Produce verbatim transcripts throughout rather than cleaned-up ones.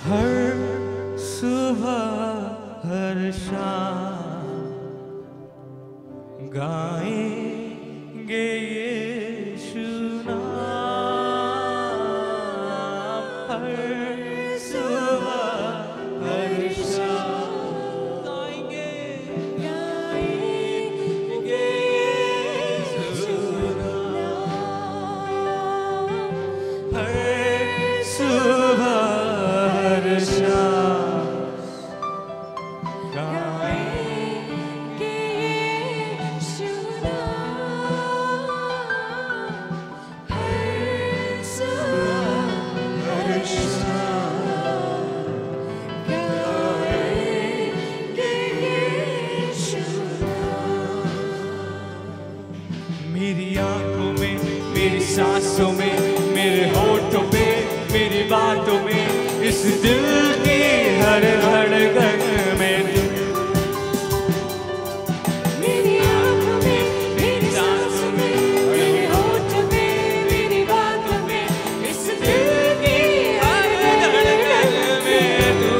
हर सुबह हर शाम गाएंगे यीशु नाम। हर सुबह हर शाम गाएंगे गाएंगे यीशु नाम। हर सुबह हर शाम गाएंगे यीशु नाम। हर सुबह हर शाम गाएंगे यीशु नाम। मेरी आंखों में, मेरी सांसों में, मेरे होठों पे, मेरी बातों में, इस दिल की हर धड़कन में, मेरी आंखों में, मेरी सांसों में, मेरे होठों में, मेरी बातों में, इस दिल की हर धड़कन में तू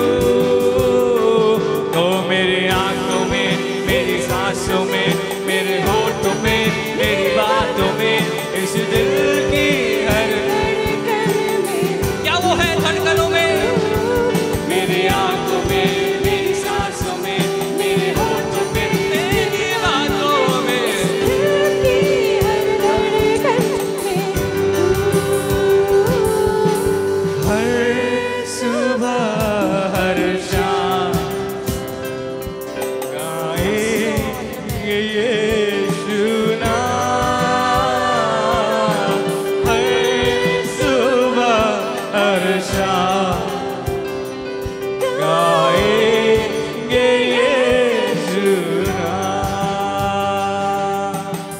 तो मेरी आंखों में, मेरी सांसों में, मेरे होठों में, मेरी बातों में, इस दिल की हर धड़कन में। क्या वो है धड़कनों में? मेरी आंखों में, मेरी सांसों में, मेरे होठों में, मेरी बातों में, दिल की हर धड़कन में। हर सुबह हर शाम गाएंगे यीशु नाम। हर सुबह हर शाम गाएंगे यीशु नाम।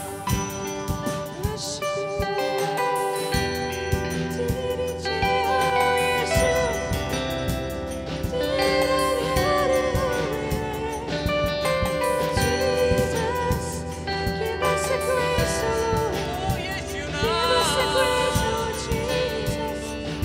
तेरी जय हो यीशु, तेरा ध्यान हो Jesus, give us a grace, oh Lord. Give us a grace, oh Jesus.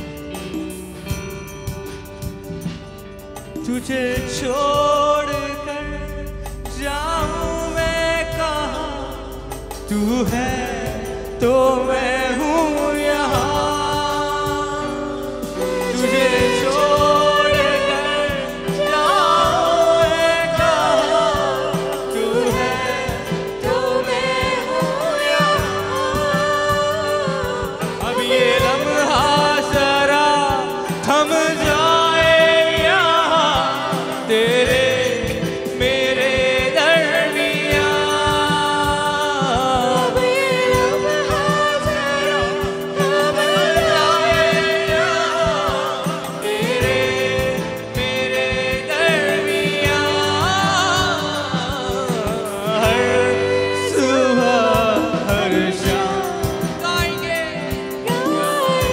तुझे छोड़ कर जाऊं मैं कहाँ, तू है तो मैं हूँ यहाँ। तुझे छोड़ कर जाऊं मैं कहाँ, तू है तो मैं हूँ यहाँ। अब ये लम्हा जरा थम जाए यहाँ, तेरे मेरे दरमियाँ। अब ये लम्हा जरा थम जाए यहाँ, तेरे मेरे दरमियाँ। हर सुबह हर शाम गाएंगे गाएंगे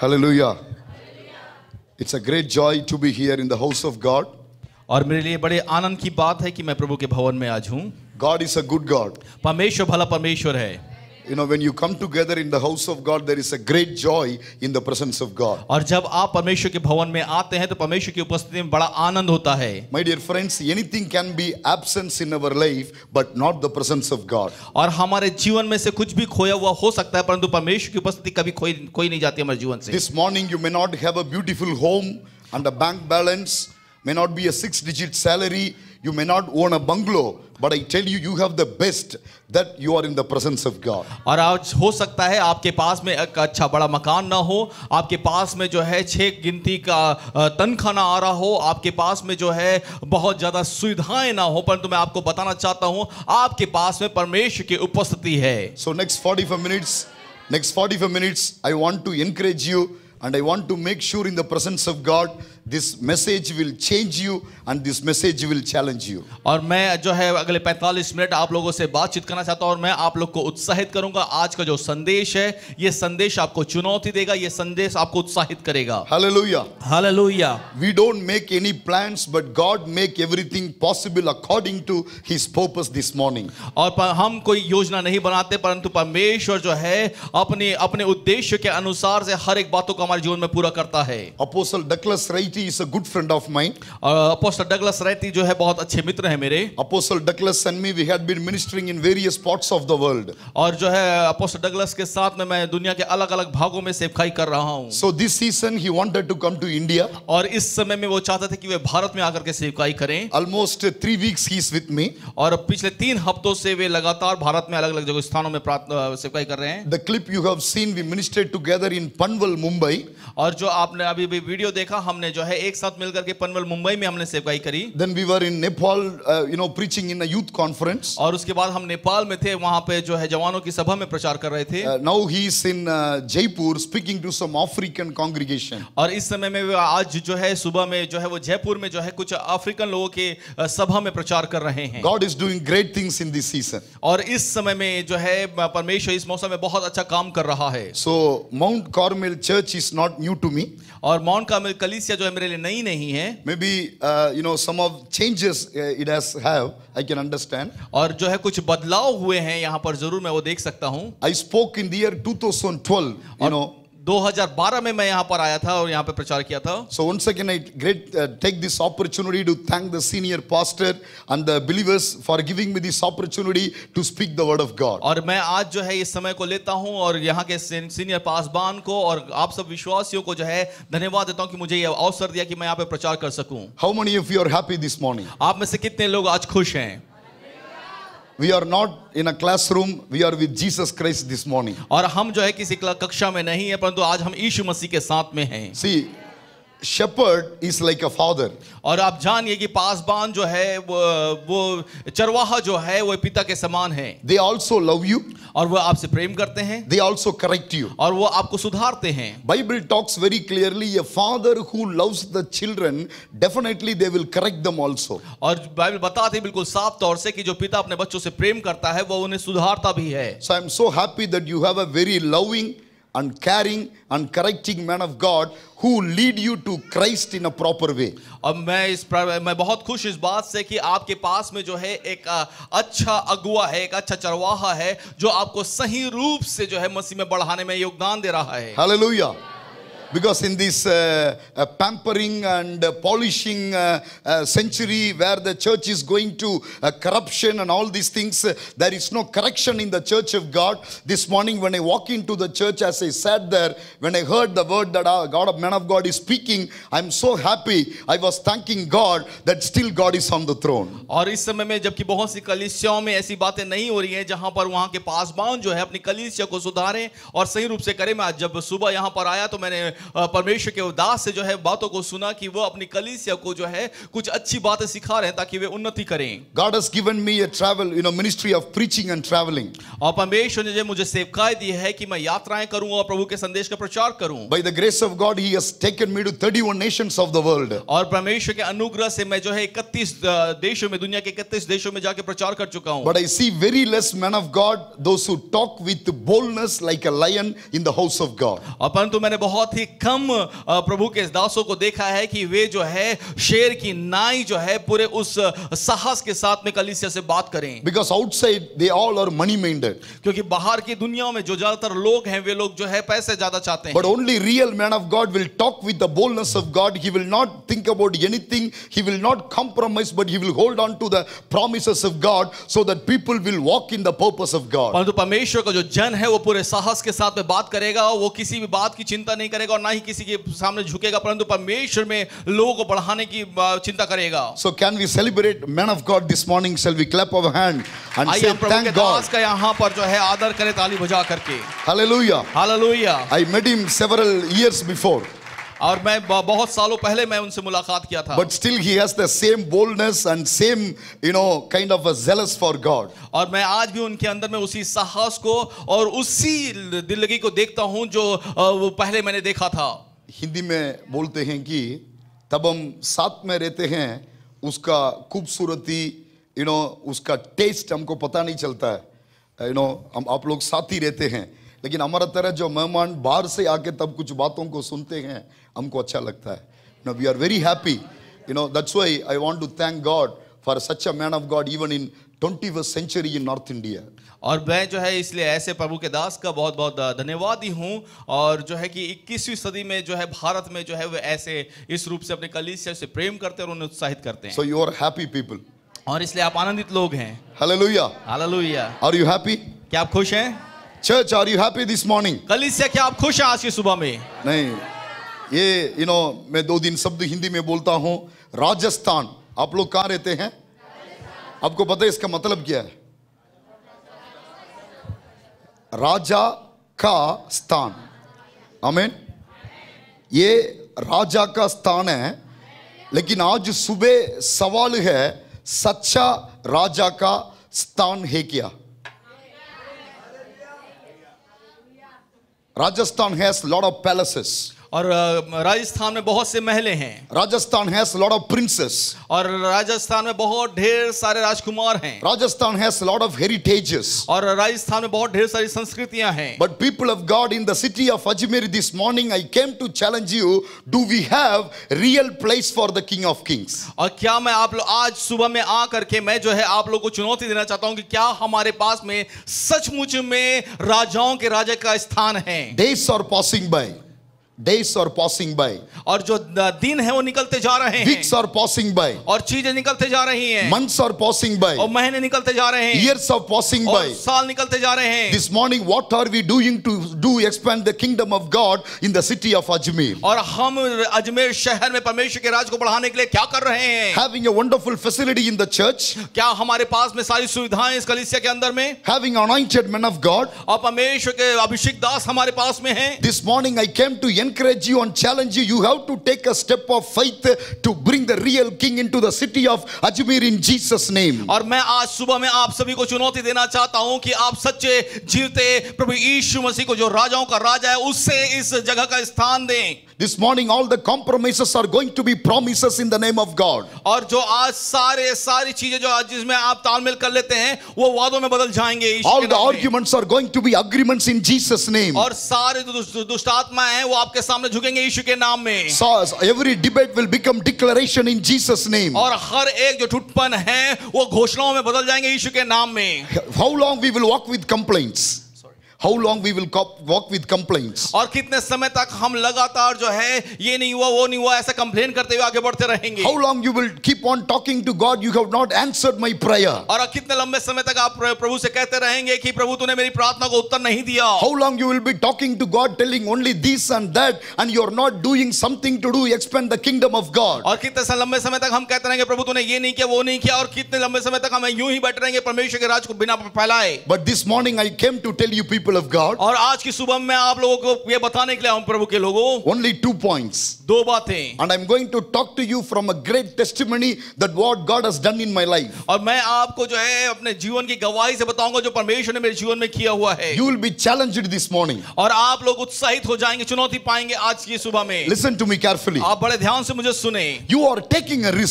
Hallelujah. It's a great joy to be here in the house of God. और मेरे लिए बड़े आनंद की बात है कि मैं प्रभु के भवन में आज हूँ। God is a good God. परमेश्वर भला परमेश्वर है। You know, when you come together in the house of God, there is a great joy in the presence of God. और जब आप परमेश्वर के भवन में आते हैं तो परमेश्वर की उपस्थिति में बड़ा आनंद होता है। My dear friends, anything can be absence in our life, but not the presence of God. और हमारे जीवन में से कुछ भी खोया हुआ हो सकता है, परंतु परमेश्वर की उपस्थिति कभी खोई कोई नहीं जाती हमारे जीवन से। This morning you may not have a beautiful home and a bank balance, may not be a six-digit salary, you may not own a bungalow, but I tell you, you have the best that you are in the presence of God. और आज हो सकता है आपके पास में एक अच्छा बड़ा मकान ना हो, आपके पास में जो है छह गिनती का तनख्वाह ना आ रहा हो, आपके पास में जो है बहुत ज्यादा सुविधाएं ना हो, परंतु मैं आपको बताना चाहता हूं आपके पास में परमेश्वर की उपस्थिति है। So next forty-five minutes, next forty-five minutes, I want to encourage you and I want to make sure in the presence of God, this message will change you and this message will challenge you. और मैं जो है अगले पैंतालीस minute आप लोगों से बातचीत करना चाहता हूं और मैं आप लोग को उत्साहित करूंगा। आज का जो संदेश है, ये संदेश आपको चुनौती देगा, ये संदेश आपको उत्साहित करेगा। Hallelujah. Hallelujah. We don't make any plans, but God make everything possible according to His purpose this morning. और पर हम कोई योजना नहीं बनाते, परंतु परमेश्वर जो है अपने अपने उद्देश्य के अनुसार से हर एक बातों को हमारे जीवन में पूरा करता है। Apostle Douglas Wright is a good friend of mine. Apostle Douglas राइटी जो है बहुत अच्छे मित्र हैं मेरे। Apostle Douglas and me, we had been ministering in various parts of the world. और जो है अपोस्टल डगलस के साथ में मैं दुनिया के अलग-अलग भागों में सेवकाई कर रहा हूं। So this season he wanted to come to India. और इस समय में वो चाहते थे कि वे भारत में आकर के सेवकाई करें। Almost three weeks he is with me. और पिछले तीन हफ्तों से वे लगातार भारत में अलग-अलग जगह स्थानों में सेवकाई कर रहे हैं। The clip you have seen, we ministered together in Panvel, Mumbai. और जो आपने अभी भी वीडियो देखा, हमने जो है एक साथ मिलकर के पनवेल मुंबई में हमने सेवकाई करी। Then we were in Nepal, uh, you know, preaching in a youth conference. और उसके बाद हम नेपाल में थे, वहां पे जो है जवानों की सभा में प्रचार कर रहे थे। Uh, now he is in uh, Jaipur speaking to some African congregation. और इस समय में वे आज जो है सुबह में जो है वो जयपुर में जो है कुछ अफ्रीकन लोगों के सभा में प्रचार कर रहे हैं। God is doing great things in this season. और इस समय में जो है परमेश्वर इस मौसम में बहुत अच्छा काम कर रहा है। So Mount Carmel Church is not new to me. और माउंट कार्मेल कलीसिया जो है मेरे लिए नई नहीं है। Maybe uh, you know some of changes uh, it has have, I can understand. और जो है कुछ बदलाव हुए हैं यहाँ पर, जरूर मैं वो देख सकता हूँ। I spoke in the year twenty twelve, you know. दो हज़ार बारह में मैं यहाँ पर आया था और यहाँ पे प्रचार किया था। So once again I great uh, take this opportunity to thank the senior pastor and the believers for giving me this opportunity to speak the word of God. और मैं आज जो है इस समय को लेता हूँ और यहाँ के सीनियर पासबान को और आप सब विश्वासियों को जो है धन्यवाद देता हूँ कि मुझे ये अवसर दिया कि मैं यहाँ पे प्रचार कर सकूँ। How many of you are happy this morning? आप में से कितने लोग आज खुश हैं? We are not in a classroom, we are with Jesus Christ this morning. और हम जो है किसी कक्षा में नहीं है, परंतु आज हम यीशु मसीह के साथ में हैं। See, shepherd is like a father. और आप जानिए कि पासबान जो है वो वो चरवाहा जो है वो पिता के समान है। They also love you. और वो आपसे प्रेम करते हैं। They also correct you. और वो आपको सुधारते हैं। Bible talks very clearly, a father who loves the children, definitely they will correct them also. और बाइबल बताती है बिल्कुल साफ तौर से कि जो पिता अपने बच्चों से प्रेम करता है वो उन्हें सुधारता भी है। So I am so happy that you have a very loving and caring and correcting man of God who lead you to Christ in a proper way. और मैं इस मैं बहुत खुश इस बात से कि आपके पास में जो है एक अच्छा अगुआ है, एक अच्छा चरवाहा है जो आपको सही रूप से जो है मसीह में बढ़ाने में योगदान दे रहा है। Hallelujah. Because in this uh, uh, pampering and uh, polishing uh, uh, century where the church is going to uh, corruption and all these things, uh, there is no correction in the church of God. This morning when I walk into the church, as I sat there, when I heard the word that our God of man of God is speaking, I'm so happy. I was thanking God that still God is on the throne. और इस समय में जबकि बहुत सी कलीसियाओं में ऐसी बातें नहीं हो रही हैं जहां पर वहां के पासबान जो है अपनी कलीसिया को सुधारें और सही रूप से करें, मैं जब सुबह यहां पर आया तो मैंने परमेश्वर के उदास से जो है बातों को सुना कि वो अपनी कलीसिया को जो है कुछ अच्छी बातें सिखा रहे हैं ताकि वे उन्नति करें। God has given me a travel, you know, ministry of preaching and traveling. और परमेश्वर ने मुझे सेवकाई दी है कि मैं यात्राएं करूं और प्रभु के संदेश का प्रचार करूं। By the grace of God, He has taken me to thirty-one nations of the world. और परमेश्वर के अनुग्रह से मैं जो है इकतीस देशों में, दुनिया के इकतीस देशों में जाके प्रचार कर चुका हूं। But I see very less men of God, those who talk with boldness like a lion in the house of God. और परंतु मैंने बहुत ही कम अ, प्रभु के दासों को देखा है कि वे जो है शेर की नाई जो है पूरे उस साहस के साथ में कलीसिया से बात करें। Because outside they all are money minded. क्योंकि बाहर की दुनिया में जो ज्यादातर लोग हैं वे लोग जो है पैसे ज्यादा चाहते हैं। But only real man of God will talk with the boldness of God. He will not think about anything. He will not compromise, but he will hold on to the promises of God so that people will walk in the purpose of God. परंतु परमेश्वर का जो जन है वो पूरे साहस के साथ में बात करेगा, वो किसी भी बात की चिंता नहीं करेगा और ना ही किसी के सामने झुकेगा, परंतु परमेश्वर में लोगों को बढ़ाने की चिंता करेगा। So can we celebrate man of God this morning? Shall we clap our hand and say thank God? का यहाँ पर जो है आदर करें ताली बजा करके। Hallelujah. Hallelujah. I met him several years before. और मैं बहुत सालों पहले मैं उनसे मुलाकात किया था। But still he has the same boldness and same, you know, kind of a zealous for God. और मैं आज भी उनके अंदर में उसी साहस को और उसी दिलगी को देखता हूं जो वो पहले मैंने देखा था। हिंदी में बोलते हैं कि तब हम साथ में रहते हैं उसका खूबसूरती, यू नो, उसका टेस्ट हमको पता नहीं चलता है, यू नो, हम आप लोग साथ ही रहते हैं, लेकिन हमारा तरह जो मेहमान बाहर से आके तब कुछ बातों को सुनते हैं हमको अच्छा लगता है। You know, we are very happy. You know, that's why I want to thank God for such a man of God even in twenty-first century in North India. और मैं जो है इसलिए ऐसे प्रभु के दास का बहुत बहुत धन्यवादी हूँ और जो है कि इक्कीसवीं सदी में जो है भारत में जो है वे ऐसे इस रूप से अपने कलीसिया से प्रेम करते हैं और उन्हें उत्साहित करते हैं। So you are happy people. और इसलिए आप आनंदित लोग हैं। Hallelujah. Hallelujah. Are you happy? क्या आप खुश हैं? Church, are you happy this morning? कलीसिया क्या आप खुश हैं आज की सुबह में? नहीं, ये you know, मैं दो दिन शब्द हिंदी में बोलता हूँ। राजस्थान, आप लोग कहाँ रहते हैं? आपको पता है इसका मतलब क्या है? राजा का स्थान। आमीन। ये राजा का स्थान है, लेकिन आज सुबह सवाल है, सच्चा राजा का स्थान है क्या? Rajasthan has lot of palaces. और राजस्थान में बहुत से महलें हैं। Rajasthan has lot of princes. और राजस्थान में बहुत ढेर सारे राजकुमार हैं। Rajasthan has lot of heritages. और राजस्थान में बहुत ढेर सारी संस्कृतियां हैं। But people of God in the city of Ajmer this morning, I came to challenge you. Do we have real place for the King of Kings? और क्या मैं आप लोग आज सुबह में आ करके मैं जो है आप लोग को चुनौती देना चाहता हूं कि क्या हमारे पास में सचमुच में राजाओं के राजा का स्थान है? Days are passing by. Days are passing by. और जो दिन है वो निकलते जा रहे हैं। Weeks are passing by. और चीजें निकलते जा रही हैं। Months are passing by. और महीने निकलते जा रहे हैं। Years are passing और by. साल निकलते जा रहे हैं। This morning, what are we doing to do expand the kingdom of God in the city of Ajmer? और हम अजमेर शहर में परमेश्वर के राज को बढ़ाने के लिए क्या कर रहे हैं? Having a wonderful facility in the church. क्या हमारे पास में सारी सुविधाएं इस कलीसिया के अंदर में? Having anointed men of God. और परमेश्वर के अभिषेक दास हमारे पास में हैं। This morning I came to encourage you and challenge you. You have to take a step of faith to bring the real king into the city of Ajmer in Jesus name. और मैं आज सुबह में आप सभी को चुनौती देना चाहता हूं कि आप सच्चे जीवते प्रभु यीशु मसीह को जो राजाओं का राजा है उससे इस जगह का स्थान दें। This morning all the compromises are going to be promises in the name of God. और जो आज सारे सारी चीजें जो आज जिसमें आप तालमेल कर लेते हैं वो वादों में बदल जाएंगे यीशु All के the नाम में। arguments are going to be agreements in Jesus name. और सारे जो दुष्ट दुष्ट आत्माएं हैं वो आपके सामने झुकेंगे यीशु के नाम में। So every debate will become declaration in Jesus name. और हर एक जो ठुटपन है वो घोषणाओं में बदल जाएंगे यीशु के नाम में। How long we will walk with complaints? How long we will cop- walk with complaints? और कितने समय तक हम लगातार जो है ये नहीं हुआ वो नहीं हुआ ऐसा कंप्लेन करते हुए आगे बढ़ते रहेंगे? How long you will keep on talking to God? You have not answered my prayer. और कितने लंबे समय तक आप प्रभु से कहते रहेंगे कि प्रभु तूने मेरी प्रार्थना को उत्तर नहीं दिया? How long you will be talking to God telling only this and that and you are not doing something to do expand the kingdom of God? और कितने लंबे समय तक हम कहते रहेंगे प्रभु तूने ये नहीं किया वो नहीं किया और कितने लंबे समय तक हम यूं ही बैठे रहेंगे परमेश्वर के राज को बिना फैलाए? But this morning I came to tell you people of God. और आज की सुबह में आप लोगों को ये बताने के लिए हम प्रभु के लोगों Only two points. दो बातें। And I'm going to talk to you from a great testimony that what God has done in my life. और मैं आपको जो है अपने जीवन की गवाही से बताऊंगा जो परमेश्वर ने मेरे जीवन में किया हुआ है। You will be challenged this morning. और आप लोग उत्साहित हो जाएंगे, चुनौती पाएंगे आज की सुबह में। Listen to me carefully. आप बड़े ध्यान से मुझे सुने। You are taking a risk.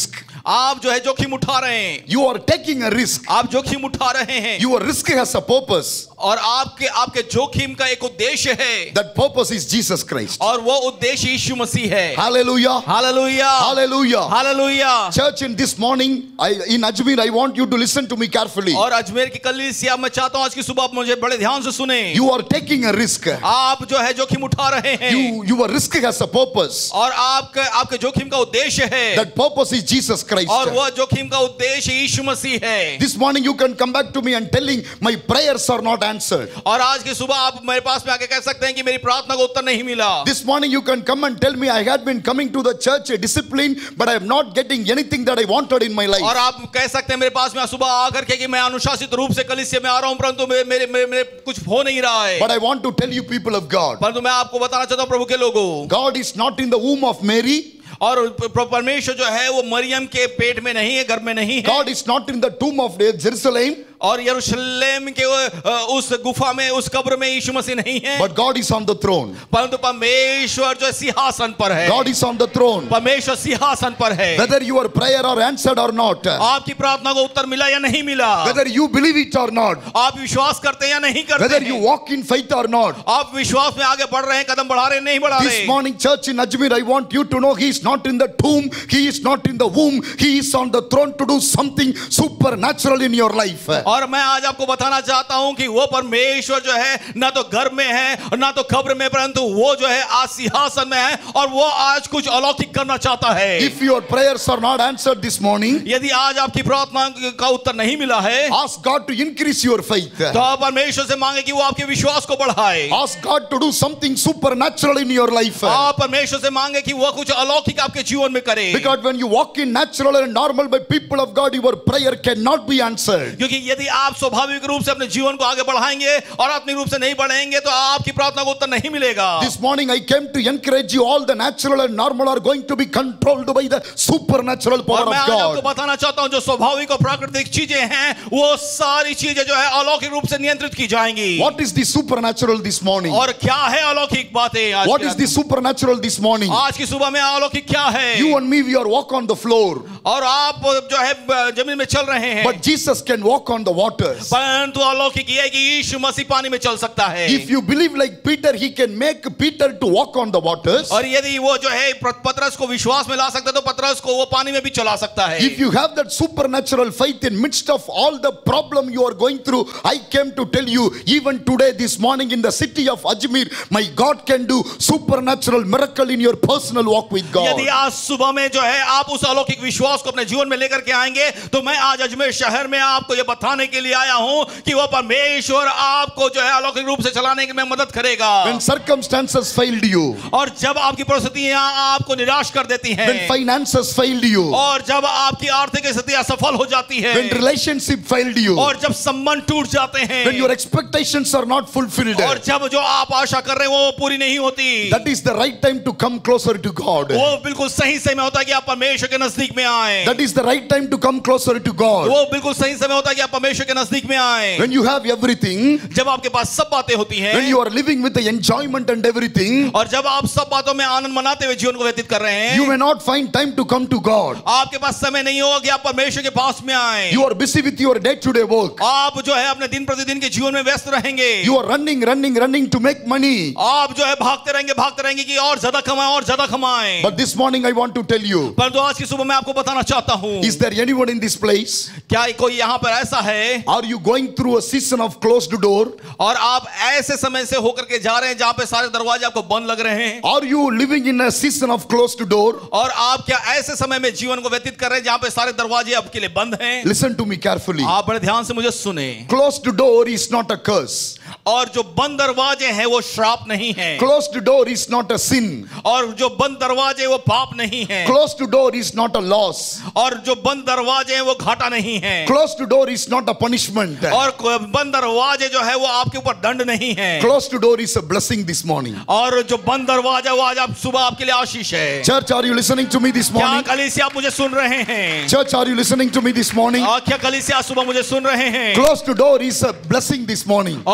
आप जो है जोखिम उठा रहे हैं, You are taking a risk. आप जोखिम उठा रहे हैं, Your risk has a purpose. और आपके आपके जोखिम का एक उद्देश्य है, That purpose is Jesus Christ. और वो उद्देश्य यीशु मसीह है। Hallelujah. Hallelujah, Hallelujah. Hallelujah. Church, in this morning, I, in Ajmer, I want you to listen to me carefully. और अजमेर की कलीसिया मैं चाहता हूं आज की सुबह आप मुझे बड़े ध्यान से सुने। You are taking a risk. आप जो है जोखिम उठा रहे हैं, You, your risk has a purpose. और आपके आपके जोखिम का उद्देश्य है, That purpose is Jesus Christ. और वह जोखिम का उद्देश्य यीशु मसीह है। This morning you can come back to me and telling my prayers are not answered. और आज की सुबह आप मेरे पास में आके कह सकते हैं कि मेरी प्रार्थना को उत्तर नहीं मिला। This morning you can come and tell me I had been coming to the church a discipline, but I am not getting anything that I wanted in my life. और आप कह सकते हैं मेरे पास में सुबह आकर के कि मैं अनुशासित रूप से कलीसिया में आ रहा हूं, परंतु मेरे मेरे मेरे, मेरे कुछ हो नहीं रहा है। But I want to tell you, people of God, परंतु मैं आपको बताना चाहता हूं प्रभु के लोगों, God is not in the womb of Mary. और परमेश्वर जो है वो मरियम के पेट में नहीं है, गर्भ में नहीं है। God is not in the tomb of Jerusalem. और यरूशलेम के उस गुफा में, उस कब्र में यीशु मसीह नहीं है। But God is on the throne. परंतु परमेश्वर जो सिंहासन पर है। God is on the throne. परमेश्वर सिंहासन पर है। Whether your prayer are answered or not, आपकी प्रार्थना को उत्तर मिला या नहीं मिला, whether you believe it or not, आप विश्वास करते हैं या नहीं करते whether हैं, you walk in faith or not, आप विश्वास में आगे बढ़ रहे हैं, कदम बढ़ा रहे हैं, नहीं बढ़ा this रहे। morning, church in Ajmer, I want you to know He is not in the tomb, He is not in the womb, He is on the throne to do something supernatural in your life. और मैं आज आपको बताना चाहता हूं कि वो परमेश्वर जो है ना तो घर में है और ना तो कब्र में, परंतु वो जो है आज सिंहासन में है और वो आज कुछ अलौकिक करना चाहता है। If your prayers are not answered this morning, यदि आज आपकी प्रार्थना का उत्तर नहीं मिला है, ask God to increase your faith. तो आप परमेश्वर से मांगे कि वो आपके विश्वास को बढ़ाए। Ask God to do something supernatural in your life. आप परमेश्वर से मांगे कि वो कुछ अलौकिक आपके जीवन में करे। Because when you walk in natural and normal by people of God, your prayer cannot be answered. क्योंकि यदि आप स्वाभाविक रूप से अपने जीवन को आगे बढ़ाएंगे और आत्मिक रूप से नहीं बढ़ाएंगे तो आपकी प्रार्थना को उत्तर नहीं मिलेगा। This morning I came to encourage you. All the natural and normal are going to be controlled by the supernatural power और मैं of आज आपको God. बताना चाहता हूं जो स्वाभाविक और प्राकृतिक चीजें हैं वो सारी चीजें जो है अलौकिक रूप से नियंत्रित की जाएंगी। What is the supernatural this morning? और क्या है अलौकिक बातें आज? What is the supernatural this morning? आज की सुबह में अलौकिक क्या है? You and me, we are walk on the floor, और आप जो है जमीन में चल रहे हैं, but Jesus can walk on the waters. परंतु अलौकिक ये है कि यीशु मसीह पानी में चल सकता है। If you believe like Peter, he can make Peter to walk on the waters. और यदि वो जो है पतरस को विश्वास में ला सकता है तो पतरस को वो पानी में भी चला सकता है। If you have that supernatural faith in midst of all the problem you are going through, I came to tell you, even today, this morning in the city of Ajmer, my God can do supernatural miracle in your personal walk with God. यदि आज सुबह में जो है आप उस अलौकिक विश्वास को अपने जीवन में लेकर के आएंगे तो मैं आज अजमेर शहर में आपको ये बताने के लिए आया हूं कि वो परमेश्वर आपको जो है अलौकिक रूप से चलाने में मदद करेगा। When circumstances failed you, और जब आपकी परिस्थितियां आपको निराश कर देती हैं, when finances failed you, और जब आपकी आर्थिक स्थिति असफल हो जाती है, when relationship failed you, और जब संबंध टूट जाते हैं, when your expectations are not fulfilled, और जब जो आप आशा कर रहे हैं वो पूरी नहीं होती, that is the right time to come closer to God. वो बिल्कुल सही समय होता है कि आप परमेश्वर के नजदीक में आए। That is the right time to come closer to God. वो बिल्कुल सही समय होता है कि आप परमेश्वर के नजदीक में आए। When you have everything, जब आपके पास सब बातें होती हैं, when you are living with the enjoyment and everything, और जब आप सब बातों में आनंद मनाते हुए जीवन को व्यतीत कर रहे हैं, you may not find time to come to God. आपके पास समय नहीं होगा कि आप परमेश्वर के पास में आए। You are busy with your day-to-day work. आप जो है अपने दिन प्रतिदिन के जीवन में व्यस्त रहेंगे। You are running, running, running to make money. आप जो है भागते रहेंगे भागते रहेंगे कि और ज्यादा कमाएं और ज्यादा कमाएं। But this morning I want to tell you, परंतु आज की सुबह मैं आपको बताना चाहता हूं, is there anyone in this place? क्या कोई यहाँ पर ऐसा है, Are you going through a season of closed door? और आप ऐसे समय से होकर के जा रहे हैं जहां पे सारे दरवाजे आपको बंद लग रहे हैं? Are you living in a season of closed door? और आप क्या ऐसे समय में जीवन को व्यतीत कर रहे हैं जहां पे सारे दरवाजे आपके लिए बंद हैं? Listen to me carefully. आप बड़े ध्यान से मुझे सुने। Closed door is not a curse. और जो बंद दरवाजे हैं वो श्राप नहीं है, Closed door is not a sin. और जो बंद दरवाजे वो पाप नहीं है, Closed door is not a loss. और जो बंद दरवाजे हैं वो घाटा नहीं है, Closed door is not a punishment. और बंद दरवाजे जो है वो आपके ऊपर दंड नहीं है, Closed door is a blessing this morning. और जो बंद दरवाजा वो आज आप सुबह आपके लिए आशीष है। Church, are you listening to me this क्या morning? कलीसिया आप मुझे सुन रहे हैं? Church, are you listening to me this morning? और क्या कलीसिया सुबह मुझे सुन रहे हैं? Closed door is a blessing this morning. और जो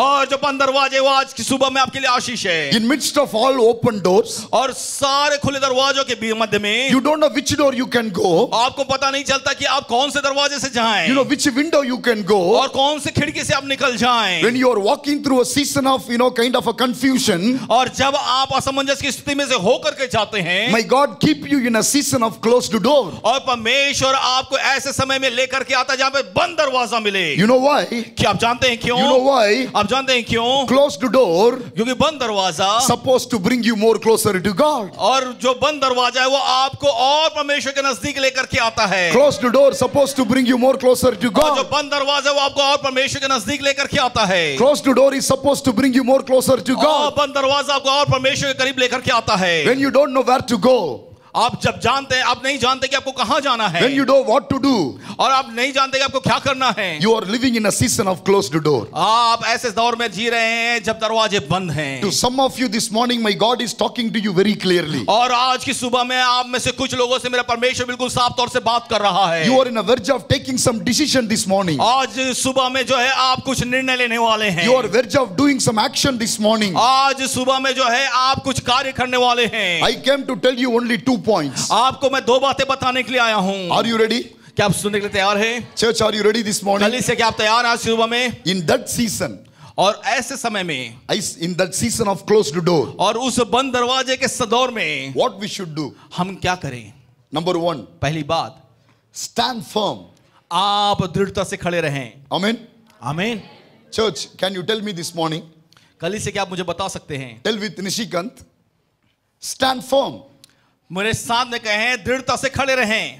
बंद दरवाजे वो आज की सुबह में आपके लिए आशीष है। In midst of all open doors, और सारे खुले दरवाजों के भी मध्य में you don't know which door you can go. आपको पता नहीं चलता कि आप कौन से दरवाजे से जाएं, You know which window you can go. और कौन से खिड़की से आप निकल जाएं। When you are walking through a season of, you know, kind of a confusion, और जब आप असमंजस की स्थिति में से होकर के जाते हैं, may God keep you in a season of closed door. और परमेश्वर आपको ऐसे समय में लेकर के आता है जहां पे बंद दरवाजा मिले। You know why? क्या आप जानते हैं क्यों? You know why? आप जानते हैं क्यों? Closed door क्योंकि बंद दरवाजा supposed to bring you more closer to God. और जो बंद दरवाजा है वो आपको और परमेश्वर के नजदीक लेकर के आता है। Closed door supposed to bring you more closer to और जो God. बंद दरवाजा है वो आपको और परमेश्वर के नजदीक लेकर के आता है। Closed door is supposed to bring you more closer to और God. बंद दरवाजा आपको और परमेश्वर के करीब लेकर के आता है। When you don't know where to go, आप जब जानते हैं, आप नहीं जानते कि आपको कहां जाना है, when you know what to do, और आप नहीं जानते कि आपको क्या करना है, you are living in a season of closed door. आप ऐसे दौर में जी रहे हैं जब दरवाजे बंद हैं। To some of you this morning, my God is talking to you very clearly. और आज की सुबह में आप में से कुछ लोगों से मेरा परमेश्वर बिल्कुल साफ तौर से बात कर रहा है। You are in a verge of taking some decision this morning. आज सुबह में जो है आप कुछ निर्णय लेने वाले हैं। You are verge of doing some action this morning. आज सुबह में जो है आप कुछ कार्य करने वाले हैं। I came to tell you only two points. आपको मैं दो बातें बताने के लिए आया हूं। Are you ready? क्या आप सुनने के लिए तैयार हैं? Church, are you ready this morning? कल से क्या आप तैयार हैं आज सुबह में? In that season, और ऐसे समय में, I- in that season of closed door, और उस बंद दरवाजे के दौर में what we should do? हम क्या करें? Number one, पहली बात, stand firm. आप दृढ़ता से खड़े रहें। Amen. आमीन। Church, can you tell me this morning? कल से क्या आप मुझे बता सकते हैं? Tell with Nishikant. Stand firm. मेरे साथ में कहें दृढ़ता से खड़े रहें।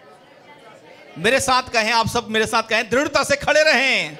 मेरे साथ कहें, आप सब मेरे साथ कहें दृढ़ता से खड़े रहें।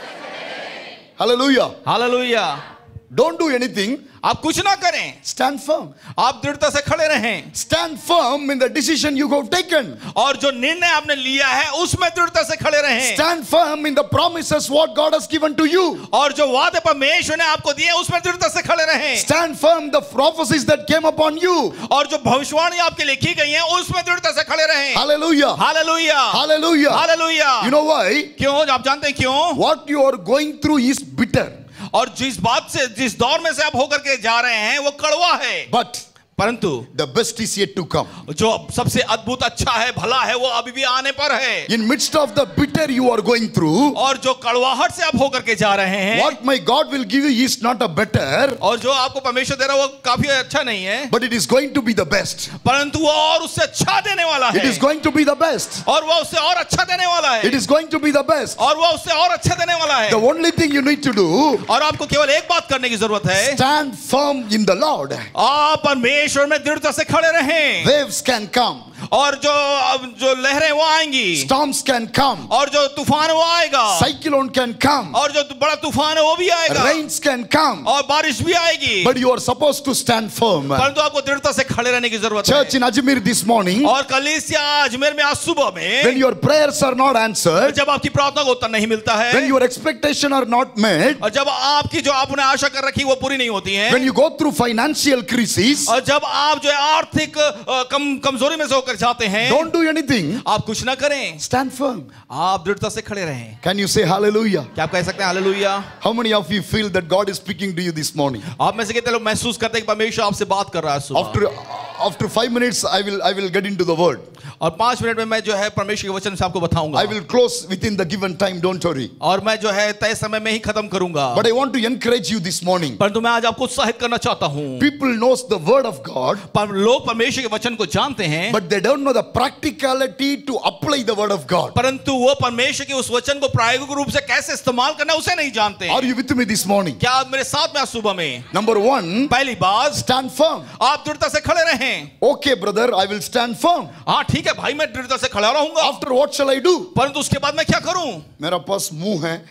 Hallelujah. Hallelujah. Don't do anything. आप कुछ ना करें, Stand firm. आप दृढ़ता से खड़े रहें। Stand firm in the decision you have taken. और जो निर्णय आपने लिया है उसमें दृढ़ता से खड़े रहें। Stand firm in the promises what God has given to you. और जो वादे परमेश्वर ने आपको दिए उसमें दृढ़ता से खड़े रहें। Stand firm the prophecies that came upon you. और जो भविष्यवाणी आपके लिखी गई है उसमें दृढ़ता से खड़े रहें। Hallelujah. Hallelujah. Hallelujah. Hallelujah. You know why? क्यों? आप जानते हैं क्यों? What you are going through is bitter. और जिस बात से, जिस दौर में से आप होकर के जा रहे हैं वो कड़वा है, But परंतु the best is yet to come. जो सबसे अद्भुत, अच्छा है, भला है, वो अभी भी आने पर है। In midst of the bitter you are going through, और जो कड़वाहट से आप होकर के जा रहे हैं, what my God will give you is not a better, और जो आपको परमेश्वर दे रहा है वो काफी अच्छा नहीं है, but it is going to be the best. परंतु वो और उससे अच्छा देने वाला It है। is going to be the best. और वो उससे और अच्छा देने वाला है। It is going to be the best. और वो उससे और अच्छा देने वाला है। The only thing you need to do, और आपको केवल एक बात करने की जरूरत है, stand firm in the Lord. आप परमेश्वर में दृढ़ता से खड़े रहें। Waves can come, और जो जो लहरें वो आएंगी, storms can come, और जो तूफान वो आएगा, cyclone can come, और जो बड़ा तूफान है वो भी आएगा, rains can come, और बारिश भी आएगी, but you are supposed to stand firm. परंतु आपको दृढ़ता से खड़े रहने की जरूरत Church है। in Ajmer this morning, और कलीसिया अजमेर में आज सुबह when में your prayers are not answered, जब आपकी प्रार्थना को उत्तर नहीं मिलता है, when your expectation are not met, और जब आपकी जो आपने आशा कर रखी वो पूरी नहीं होती है, when you go through financial crisis, और जब आप जो है आर्थिक अ, कम कमजोरी में से होकर जाते हैं, don't do anything. आप कुछ ना करें, Stand firm. आप दृढ़ता से खड़े रहें। Can you say hallelujah? क्या आप कह सकते हैं hallelujah? How many of you feel that God is speaking to you this morning? आप में से कितने लोग महसूस करते हैं कि परमेश्वर आपसे बात कर रहा है सुबह? After after five minutes, I will I will get into the word. और पांच मिनट में मैं जो है परमेश्वर के वचन से आपको बताऊंगा। I will close within the given time. Don't worry. और मैं जो है तय समय में ही खत्म करूंगा। But I want to encourage you this morning. परंतु मैं आज आपको उत्साहित करना चाहता हूँ। People knows the word of God, पर लोग परमेश्वर के वचन को जानते हैं, but they don't know the practicality to apply the word of God. परंतु वो परमेश्वर के उस वचन को प्रायोगिक रूप से कैसे इस्तेमाल करना है उसे नहीं जानते। Are you with me this morning? क्या आप मेरे साथ में आज सुबह में? Number one, पहली बात, stand firm. आप दृढ़ता से खड़े रहें। Okay, brother, I will stand firm. हाँ ठीक है भाई, मैं दृढ़ता से खड़ा रहूंगा। After what shall I do? परंतु उसके बाद मैं क्या करूं? मेरा पास मुंह है,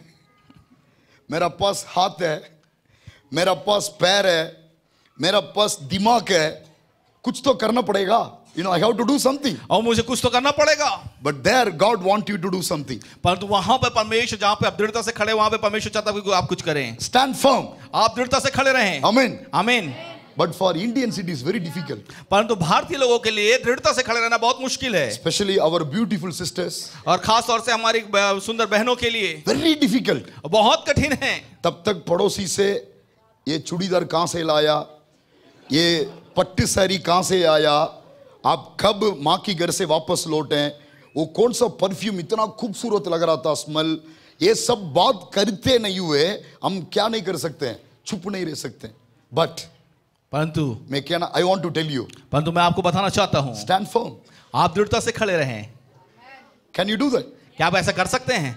मेरा पास हाथ है, मेरा पास पैर है, मेरा पास दिमाग है, कुछ तो करना पड़ेगा. You know, I have to do something. और मुझे कुछ तो करना पड़ेगा। But there, God wants you to do something. परंतु वहां पर परमेश्वर, जहां पे आप दृढ़ता से खड़े, वहां पे परमेश्वर चाहता है कि आप कुछ करें। Stand firm. आप दृढ़ता से खड़े रहें। Amen. आमीन। But for Indians, it is very difficult. परंतु भारतीय लोगों के लिए दृढ़ता से खड़े रहना बहुत मुश्किल है, Especially our beautiful sisters. और खास तौर से हमारी ब- सुंदर बहनों के लिए Very difficult. बहुत कठिन है। तब तक पड़ोसी से ये चूड़ीदार कहाँ से लाया, ये पट्टी साड़ी कहाँ से आया, आप कब माँ की घर से वापस लौटे, वो कौन सा परफ्यूम इतना खूबसूरत लग रहा था, स्मेल, ये सब बात करते नहीं हुए हम क्या नहीं कर सकते हैं, चुप नहीं रह सकते। बट परंतु मैं क्या ना, I want to tell you, परंतु मैं आपको बताना चाहता हूं, स्टैंड फर्म। आप दृढ़ता से खड़े रहें। Can you do that? क्या आप ऐसा कर सकते हैं?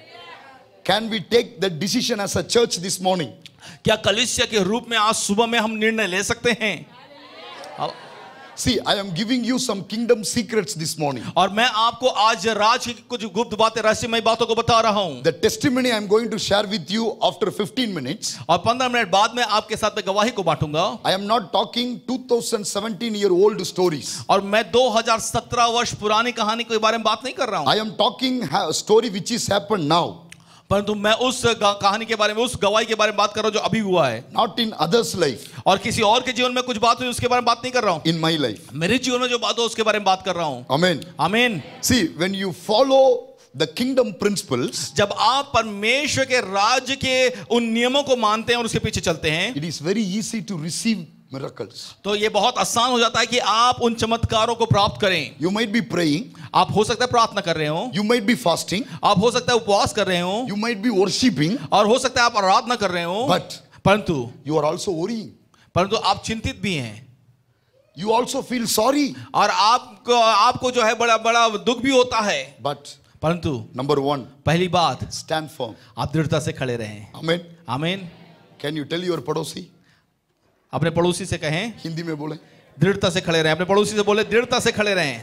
Can we take the decision as a church this morning? क्या कलीसिया के रूप में आज सुबह में हम निर्णय ले सकते हैं? अब- See, I am giving you some kingdom secrets this morning. और मैं आपको आज राज की कुछ गुप्त बातें, रहस्यमय बातों को बता रहा हूं। The testimony I am going to share with you after fifteen minutes. और पंद्रह मिनट बाद में आपके साथ में गवाही को बांटूंगा। I am not talking two thousand seventeen year old stories. और मैं दो हज़ार सत्रह वर्ष पुरानी कहानी के बारे में बात नहीं कर रहा हूं, I am talking a story which is happened now. परंतु मैं उस गा- कहानी के बारे में, उस गवाही के बारे में बात कर रहा हूं जो अभी हुआ है, Not in others' life, और किसी और के जीवन में कुछ बात हुई उसके बारे में बात नहीं कर रहा हूं। in my life. मेरे जीवन में जो बात हो उसके बारे में बात कर रहा हूं। Amen. आमीन। See, when you follow the kingdom principles, जब आप परमेश्वर के राज्य के उन नियमों को मानते हैं और उसके पीछे चलते हैं, it is very easy to receive miracles. तो ये बहुत आसान हो जाता है कि आप उन चमत्कारों को प्राप्त करें। You might be praying, आप हो सकता है प्रार्थना कर रहे हो, you might be fasting, आप हो सकता है उपवास कर रहे हो, you might be worshipping, और हो सकता है आप आराधना कर रहे हो, but परंतु you are also worrying. परंतु आप चिंतित भी हैं, You also feel sorry. और आपको आपको जो है बड़ा बड़ा दुख भी होता है। But परंतु number one, पहली बात, stand firm. आप दृढ़ता से खड़े रहें। Amen. आमीन। Can you tell your पड़ोसी, अपने पड़ोसी से कहें, हिंदी में बोले, दृढ़ता से खड़े रहें। अपने पड़ोसी से बोले, दृढ़ता से खड़े रहें।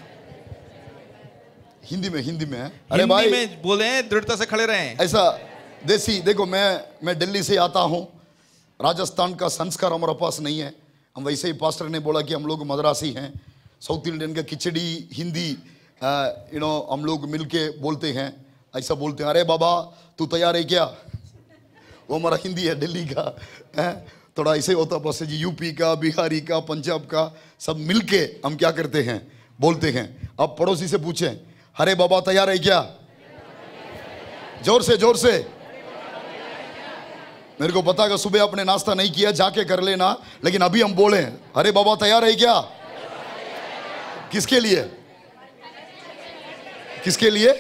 हिंदी में, हिंदी में है। अरे हिंदी भाई, में बोले, दृढ़ता से खड़े रहें। ऐसा देसी देखो, मैं मैं दिल्ली से आता हूँ, राजस्थान का संस्कार हमारे पास नहीं है। हम वैसे ही पास्टर ने बोला कि हम लोग मद्रासी हैं, साउथ इंडियन का खिचड़ी हिंदी यू नो हम लोग मिलके बोलते हैं, ऐसा बोलते हैं। अरे बाबा तू तैयार है क्या, वो हमारा हिंदी है दिल्ली का है। थोड़ा ऐसे होता बस जी, यूपी का, बिहारी का, पंजाब का, सब मिलके हम क्या करते हैं, बोलते हैं। अब पड़ोसी से पूछें, अरे बाबा तैयार है क्या, जोर से जोर से। मेरे को पता है सुबह आपने नाश्ता नहीं किया, जाके कर लेना, लेकिन अभी हम बोले, अरे बाबा तैयार है क्या। किसके लिए, किसके लिए?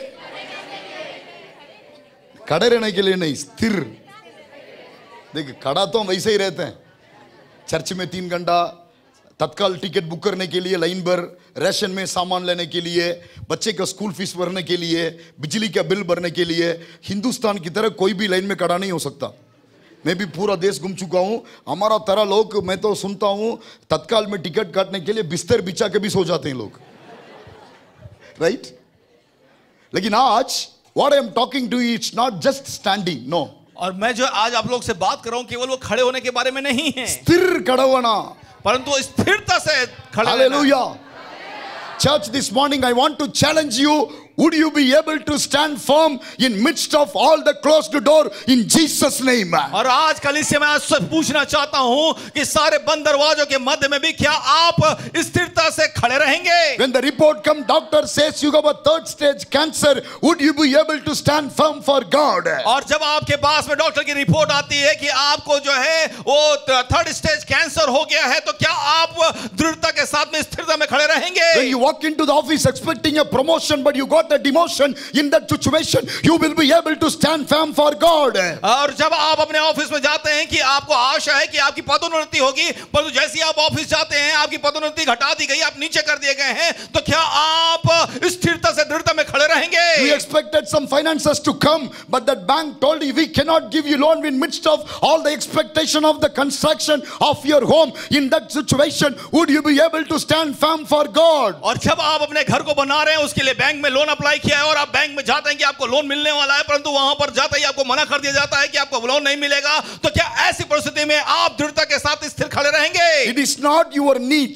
खड़े रहने के लिए नहीं, स्थिर। देख खड़ा तो हम वैसे ही रहते हैं। चर्च में तीन घंटा, तत्काल टिकट बुक करने के लिए लाइन पर, राशन में सामान लेने के लिए, बच्चे का स्कूल फीस भरने के लिए, बिजली का बिल भरने के लिए, हिंदुस्तान की तरह कोई भी लाइन में खड़ा नहीं हो सकता। मैं भी पूरा देश घूम चुका हूं। हमारा तरह लोग, मैं तो सुनता हूं तत्काल में टिकट काटने के लिए बिस्तर बिछा के भी सो जाते हैं लोग, राइट? लेकिन आज what I am talking to you, it's not just standing, no. और मैं जो आज आप लोग से बात कर रहा हूं केवल वो खड़े होने के बारे में नहीं है, स्थिर खड़ा होना, परंतु स्थिरता से खड़े रहना। Hallelujah. Church, this morning I want to challenge you. Would you be able to stand firm in midst of all the closed door in Jesus name? और आज कलीसिया में आपसे पूछना चाहता हूं कि सारे बंद दरवाजों के मध्य में भी क्या आप स्थिरता से खड़े रहेंगे? When the report come, doctor says you have a third stage cancer. Would you be able to stand firm for God? और जब आपके पास में डॉक्टर की रिपोर्ट आती है कि आपको जो है वो थर्ड स्टेज कैंसर हो गया है, तो क्या आप दृढ़ता के साथ में स्थिरता में खड़े रहेंगे? When you walk into the office expecting a promotion but you got a demotion, in that situation you will be able to stand firm for God. और जब आप अपने ऑफिस में जाते हैं कि आपको आशा है कि आपकी पदोन्नति होगी, परंतु जैसे ही आप ऑफिस जाते हैं आपकी पदोन्नति घटा दी गई, आप नीचे कर दिए गए हैं, तो क्या आप स्थिरता से दृढ़ता में खड़े रहेंगे? We expected some finances to come, but that bank told you we cannot give you loan in midst of all the expectation of the construction of your home. In that situation, would you be able to stand firm for God? और जब आप अपने घर को बना रहे हैं, उसके लिए बैंक में लोन अप्लाई किया है और आप बैंक में जाते हैं कि आपको लोन मिलने वाला है, परंतु वहां पर जाते ही आपको मना कर दिया जाता है कि आपको लोन नहीं मिलेगा, तो क्या ऐसी परिस्थिति में आप दृढ़ता के साथ स्थिर खड़े रहेंगे? It is not your needs.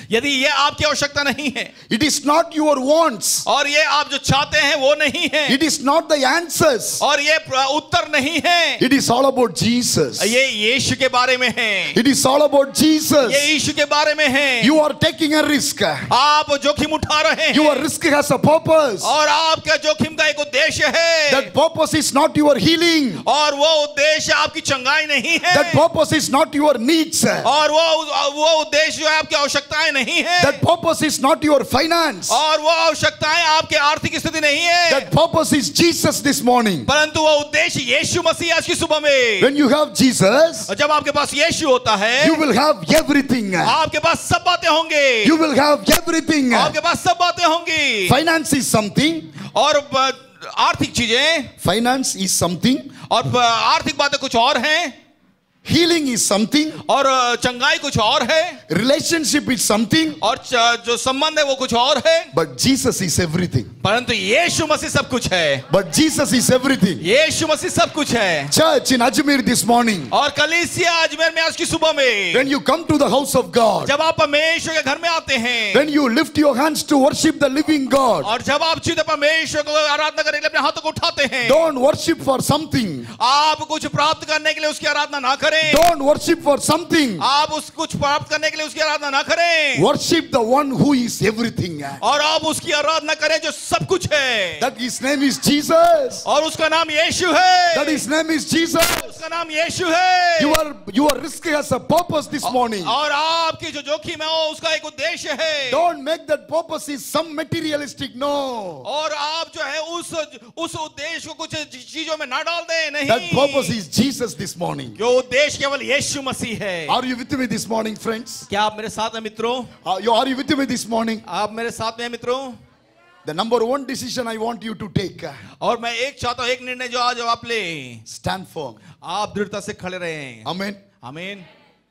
यदि ये आपकी आवश्यकता नहीं है, it is not your wants, और ये आप जो चाहते हैं वो नहीं है, it is not the answers, और ये उत्तर नहीं है, it is all about Jesus. ये यीशु के बारे में है, It is all about Jesus. ये यीशु के बारे में है। You are taking a risk. आप जोखिम उठा रहे हैं, Your risk has a purpose. और आपका जोखिम का एक उद्देश्य है, That purpose is not your healing. और वो उद्देश्य आपकी चंगाई नहीं है, That purpose is not your needs. और वो वो उद्देश्य जो है आपकी आवश्यकताएं नहीं है, That purpose is not your finance. और वो आवश्यकताएं आपके आर्थिक स्थिति नहीं है, That purpose is Jesus this morning. परंतु वो उद्देश्य यीशु मसीह आज की सुबह में। When you have Jesus, और जब आपके पास यीशु होता है, you will have everything. आपके पास सब बातें होंगे, You will have everything. आपके पास सब बातें होंगी, Finance is something. और आर्थिक चीजें, Finance is something. और आर्थिक बातें कुछ और हैं, Healing is something. और चंगाई कुछ और है, Relationship is something. और जो संबंध है वो कुछ और है, But Jesus is everything. परंतु यीशु मसीह सब कुछ है। But Jesus is everything. यीशु मसीह सब कुछ है। Church in Ajmer this morning, और कलीसिया अजमेर में आज की सुबह में, when you come to the house of God, जब आप परमेश्वर के घर में आते हैं, when you lift your hands to worship the living God, और जब आप सीधे परमेश्वर को आराधना करने के लिए अपने हाथों को उठाते हैं, don't worship for something. आप कुछ प्राप्त करने के लिए उसकी आराधना ना करें, Don't worship for something. आप उस कुछ प्राप्त करने के लिए उसकी आराधना ना करें, Worship the one who is everything. और आप उसकी आराधना करें जो सब कुछ है, That his name is Jesus. और उसका नाम यीशु है, That his name is Jesus. उसका नाम यीशु है। Your, your risk has a purpose this morning. और आपकी जो जोखिम है वो उसका एक उद्देश्य है, Don't make that purpose is some materialistic. No. और आप जो है उस उस उद्देश्य को कुछ चीजों में ना डाल दें, नहीं, That purpose is Jesus this morning. जो उद्देश्य केवल यीशु मसीह है। Are you with me this morning, friends? क्या आप मेरे साथ हैं मित्रों? Are you, are you with me this morning? आप मेरे साथ में हैं मित्रों? The number one decision I want you to take. और मैं एक चाहता हूं, एक निर्णय जो आज आप ले, Stand firm. आप दृढ़ता से खड़े रहें। Amen. आमीन।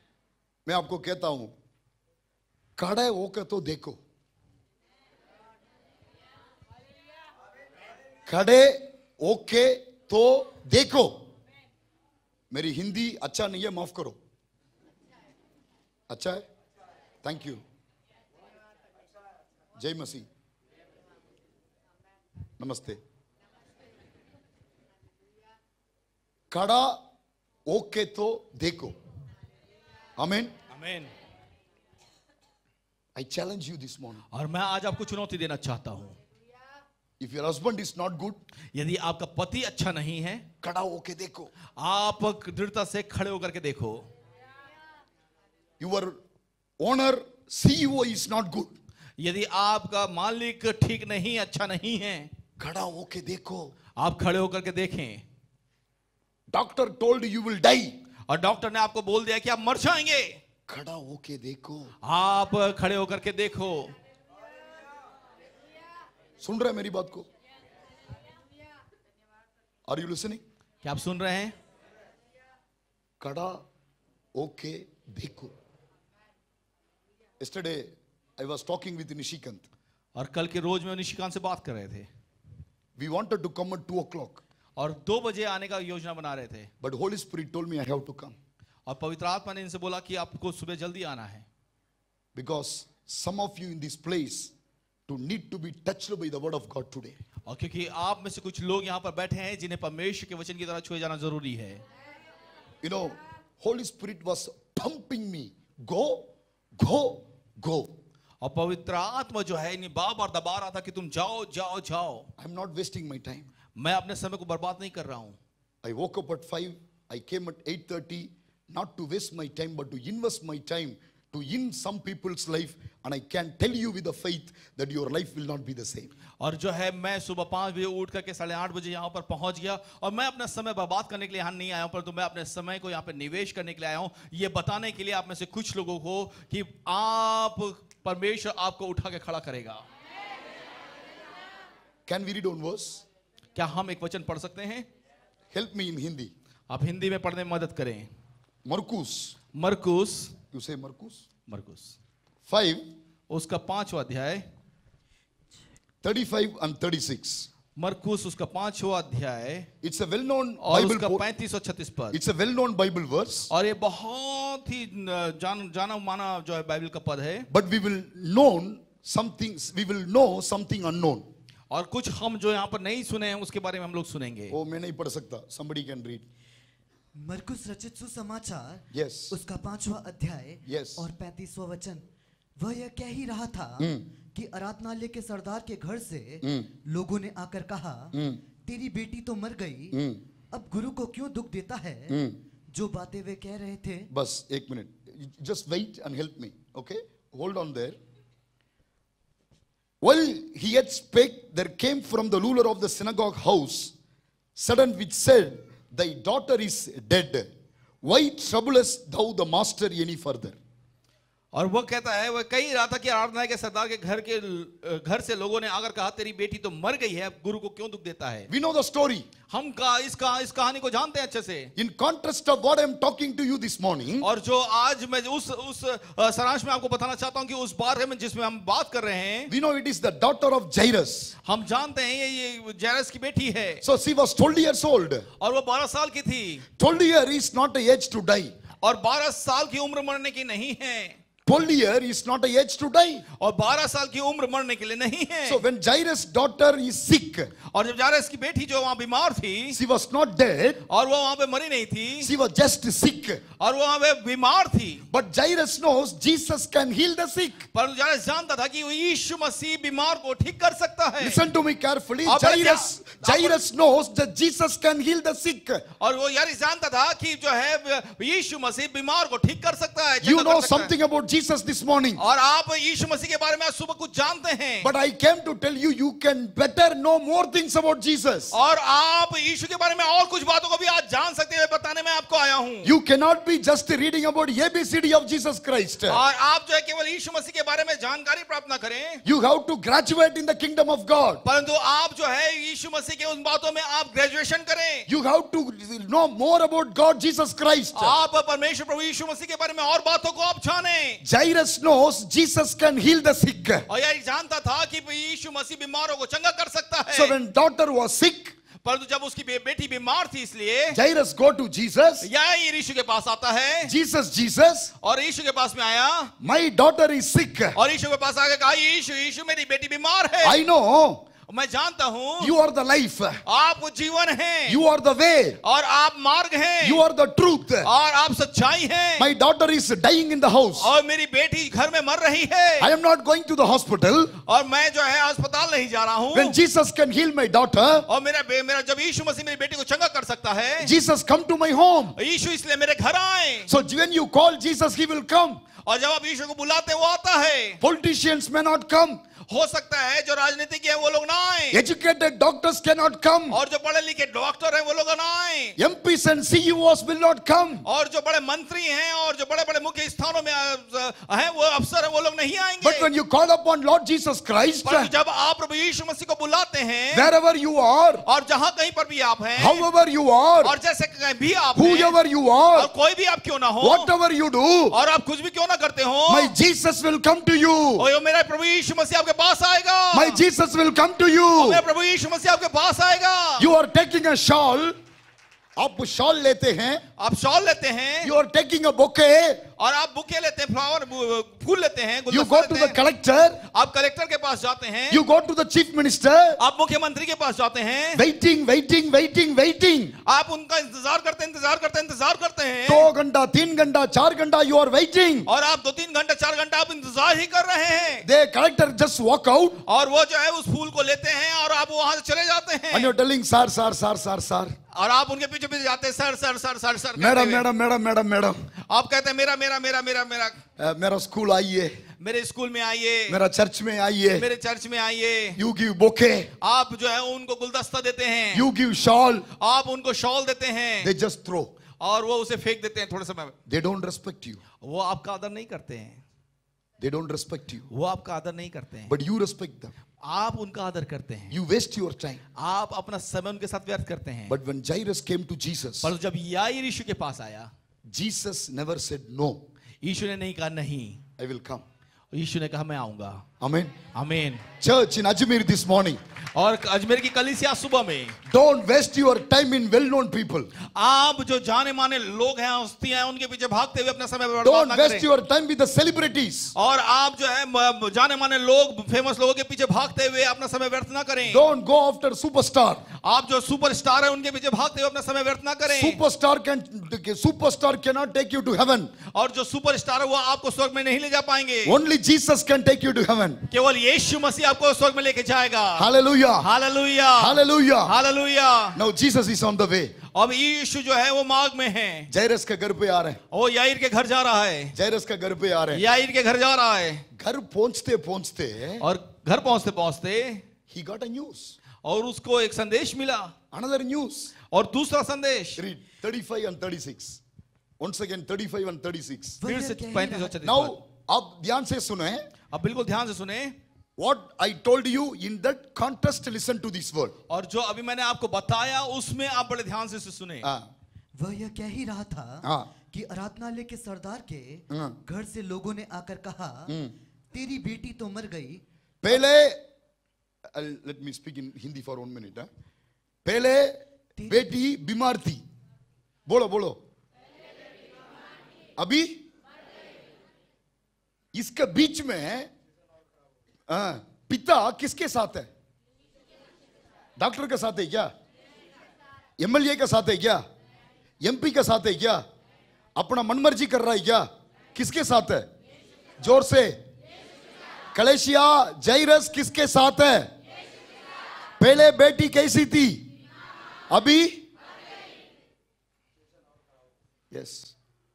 मैं आपको कहता हूं, खड़े होकर तो देखो, खड़े होके तो देखो। मेरी हिंदी अच्छा नहीं है, माफ करो। अच्छा है, थैंक यू। जय मसीह, नमस्ते। खड़ा होके तो देखो। आमीन। आमीन। I challenge you this morning. और मैं आज आपको चुनौती देना चाहता हूं, If your husband is not good, यदि आपका पति अच्छा नहीं है, खड़ा होके देखो। आप दृढ़ता से खड़े होकर के देखो। Your owner, C E O is not good. यदि आपका मालिक ठीक नहीं, अच्छा नहीं है, खड़ा होके देखो। आप खड़े होकर के देखें। Doctor told you will die. और डॉक्टर ने आपको बोल दिया कि आप मर जाएंगे, खड़ा होके देखो। आप खड़े होकर के देखो। सुन रहे हैं मेरी बात को? Are you listening? क्या आप सुन रहे हैं? खड़ा होके देखो। Yesterday I was talking with Nishikant. और कल के रोज में निशिकांत से बात कर रहे थे, We wanted to come at two o'clock, और दो बजे आने का योजना बना रहे थे, but Holy Spirit told me I have to come और पवित्र आत्मा ने इनसे बोला कि आपको सुबह जल्दी आना है, because some of you in this place to need to be touched by the word of God today. और क्योंकि आप में से कुछ लोग यहाँ पर बैठे हैं जिन्हें परमेश्वर के वचन की तरह छुए जाना जरूरी है। You know, Holy Spirit was pumping me. Go, go, go. और पवित्र आत्मा जो है इन्हें बार बार दबा रहा था कि तुम जाओ जाओ जाओ। I'm not wasting my time. मैं अपने समय को बर्बाद नहीं कर रहा हूँ। I woke up at five. I came at eight thirty, not to waste my time, but to invest my time to in some people's life. And I can tell you with the faith that your life will not be the same. और जो है मैं सुबह पाँच बजे उठ करके साढ़े आठ बजे यहाँ पर पहुँच गया, और मैं अपना समय बर्बाद करने के लिए यहाँ नहीं आया हूँ, परंतु मैं अपने समय को यहाँ पर निवेश करने के लिए आया हूँ, ये बताने के लिए आप में से कुछ लोगों को कि आप परमेश्वर आपको उठा के खड़ा करेगा। Can we read on verse? क्या हम एक वचन पढ़ सकते हैं? Help me in Hindi. आप हिंदी में पढ़ने में मदद करें। Marcus. मरकुस, You say Marcus? मरकुस five, उसका पांचवा अध्याय thirty-five and thirty-six. मरकुस उसका पांचवा अध्याय It's a well-known और Bible. उसका po- पैंतीस और छत्तीस पद। It's a well-known Bible verse. और ये बहुत ही जान जाना माना जो है बाइबल का पद है। But we will know something. We will know something unknown. और कुछ हम जो यहाँ पर नहीं सुने हैं उसके बारे में हम लोग सुनेंगे। Oh, मैं नहीं पढ़ सकता. Somebody can read. मरकुस रचित सुसमाचार Yes. उसका पांचवा अध्याय Yes. और पैंतीसवां वचन। वह यह कह ही रहा था कि आराधनालय के सरदार के घर से लोगों ने आकर कहा, तेरी बेटी तो मर गई, अब गुरु को क्यों दुख देता है? जो बातें वे कह रहे थे। बस एक minute. Just wait and help me. Okay? Hold on there. While he yet spake, there came from the ruler of the synagogue house sudden which said, thy daughter is dead. Why troublest thou the master any further? और वो कहता है, वह कही रहा था कि आराधनालय के सरदार के घर के घर से लोगों ने आकर कहा, तेरी बेटी तो मर गई है, अब गुरु को क्यों दुख देता है? We know the story. हम का इस का इस कहानी को जानते हैं अच्छे से। In contrast of what I am talking to you this morning, और जो आज मैं उस उस अ, सारांश में आपको बताना चाहता हूं कि उस बारे में जिसमें हम बात कर रहे हैं, we know it is the daughter of Jairus. हम जानते हैं ये ये जायरस की बेटी है। So she was twelve years old. और वो बारह साल की थी। twelve years is not a age to die. और बारह साल की उम्र मरने की नहीं है। twelve years is not a age to die. और बारह साल की उम्र मरने के लिए नहीं है। So when Jairus' daughter is sick, और जब जायरस की बेटी जो वहां बीमार थी, she was not dead. और वो वहां पे मरी नहीं थी, She was just sick. और वो वहां पे बीमार थी। But Jairus knows Jesus can heal the sick. पर जायरस जानता था कि वो यीशु मसीह बीमार को ठीक कर सकता है। Listen to me carefully. आप- Jairus, आप- Jairus knows that Jesus can heal the sick. और वो यार जानता था कि जो है यीशु मसीह बीमार को ठीक कर सकता है। You चंगा know कर सकता है। something about Jesus this morning. और आप यीशु मसीह के बारे में आज सुबह कुछ जानते हैं। But I came to tell you, you can better know more things about Jesus. और आप यीशु के बारे में और कुछ बातों को भी आज जान सकते हैं, बताने में आपको आया हूं। You cannot be just reading about A B C D of Jesus Christ. और आप जो है केवल यीशु मसीह के बारे में जानकारी प्राप्त ना करें, You have to graduate in the kingdom of God. परंतु आप जो है यीशु मसीह के उन बातों में आप ग्रेजुएशन करें। You have to know more about God, Jesus Christ. आप परमेश्वर प्रभु यीशु मसीह के बारे में और बातों को आप जानें। Jairus knows Jesus can heal the sick. और यह जानता था कि यीशु मसीह बीमारों को चंगा कर सकता है। So when daughter was sick, परंतु जब उसकी बे, बेटी बीमार थी, इसलिए Jairus go to Jesus. या यीशु के पास आता है। Jesus, Jesus, और यीशु के पास में आया, my daughter is sick. और यीशु के पास आके कहा, यीशु यीशु मेरी बेटी बीमार है। I know मैं जानता हूँ you are the life. आप वो जीवन हैं, You are the way. और आप मार्ग हैं, You are the truth. और आप सच्चाई हैं। My daughter is dying in the house. और मेरी बेटी घर में मर रही है, I am not going to the hospital. और मैं जो है अस्पताल नहीं जा रहा हूँ। When Jesus can heal my daughter, और मेरा बे- मेरा जब यीशु मसीह मेरी बेटी को चंगा कर सकता है, Jesus come to my home. यीशु इसलिए मेरे घर आए। So when you call Jesus, he will come. और जब आप यीशु को बुलाते हैं, वो आता है। Politicians may not come. हो सकता है जो राजनीतिक है वो लोग ना आए, Educated doctors cannot come. और जो पढ़े लिखे डॉक्टर हैं वो लोग ना आए, M Ps and C E Os will not come. और जो बड़े मंत्री हैं और जो बड़े बड़े मुख्य स्थानों में अ, हैं वो अफसर हैं वो लोग नहीं आएंगे। But when you call upon Lord Jesus Christ, पर जब आप प्रभु यीशु मसीह को बुलाते हैं, wherever you are, और जहां कहीं पर भी आप हैं, however you are, और जैसे कहीं भी आप हैं, whoever you और are, कोई भी आप क्यों ना हो, whatever you do, और आप कुछ भी क्यों ना करते हो, my Jesus will come to you. और ये मेरा प्रभु यीशु मसीह आपके पास आएगा। My Jesus will come to और you. मेरा प्रभु यीशु मसीह आपके पास आएगा। You are taking a shawl. आप शॉल लेते हैं. आप शॉल लेते हैं, You are taking a bouquet. और आप बुके लेते हैं, फ्लावर फूल लेते हैं, You गुलदस्ता go to लेते the हैं। collector. आप कलेक्टर के पास जाते हैं, You go to the chief minister. आप मुख्यमंत्री के पास जाते हैं, Waiting, waiting, waiting, waiting. आप उनका इंतजार करते हैं, इंतजार करते हैं, इंतजार करते हैं, दो घंटा, तीन घंटा, चार घंटा you are waiting. और आप दो तीन घंटे चार घंटा आप इंतजार ही कर रहे हैं। The collector just walk out और वो जो है उस फूल को लेते हैं और आप वहां से चले जाते and हैं, you're telling sir, sir, sir, sir, sir. और आप उनके पीछे पीछे जाते हैं, sir sir sir sir sir कहते मैडम हुए। मैडम मैडम मैडम मैडम आप कहते हैं मेरा मेरा मेरा मेरा मेरा अ, मेरा स्कूल आइए, मेरे स्कूल में आइए, मेरा चर्च में आइए. मेरे चर्च में आइए। You give bouquet, आप जो है उनको गुलदस्ता देते हैं, you give shawl. आप उनको शॉल देते हैं, They just throw. और वो उसे फेंक देते हैं थोड़े समय में। They don't respect you. वो आपका आदर नहीं करते हैं, They don't respect you. वो आपका आदर नहीं करते हैं, But you respect them. आप उनका आदर करते हैं। You waste your time. आप अपना समय उनके साथ व्यर्थ करते हैं। But when Jairus came to Jesus, पर जब याईर यीशु के पास आया, Jesus never said no. यीशु ने नहीं कहा नहीं, I will come. यीशु ने कहा मैं आऊंगा। Amen. आमीन। Church in Ajmer this morning, और अजमेर की कलीसिया सुबह में, don't waste your time in well-known people. आप जो जाने माने लोग हैं, हस्तियां हैं, उनके पीछे भागते हुए अपना समय बर्बाद Don't ना waste करें। your time with the celebrities. और आप जो है म- जाने माने लोग, फेमस लोगों के पीछे भागते हुए अपना समय व्यर्थ ना करें। Don't go after superstar. आप जो सुपरस्टार है उनके पीछे भागते हुए अपना समय व्यर्थ ना करें। Superstar can superstar cannot take you to heaven. और जो सुपरस्टार है वो आपको स्वर्ग में नहीं ले जा पाएंगे। Only Jesus can take you to heaven. केवल यीशु मसीह आपको स्वर्ग में लेके जाएगा। Hallelujah. Hallelujah, Hallelujah. Hallelujah. Now Jesus is on the way. अब यीशु जो है वो मार्ग में है, जायरस के घर पे आ रहे हैं. वो याईर के घर जा रहा है, जायरस के घर पे आ रहे हैं. याईर के घर जा रहा है। घर पहुंचते पहुंचते और घर पहुंचते पहुंचते he got a news. और उसको एक संदेश मिला। Another news. और दूसरा संदेश, Read thirty-five and thirty-six. Once again thirty-five and thirty-six. फिर से पैंतीस और छत्तीस। Now आप ध्यान से सुने. अब बिल्कुल ध्यान से सुने। What I told you in that context, listen to this word. और जो अभी मैंने आपको बताया उसमें आप बड़े ध्यान से सुने। हाँ. वह यह कह ही रहा था हाँ. कि आराधनालय के सरदार के हाँ. घर से लोगों ने आकर कहा, तेरी बेटी तो मर गई। पहले I'll- let me speak in Hindi for one minute. हाँ. पहले बेटी बीमार थी. बोलो बोलो. अभी इसके बीच में हाँ, पिता किसके साथ है? डॉक्टर के साथ है क्या? एमएलए के साथ है क्या? एमपी के साथ है क्या? अपना मनमर्जी कर रहा है क्या? किसके साथ है? जोर से. कलेशिया जाइरस किसके साथ है? पहले बेटी कैसी थी? अभी yes.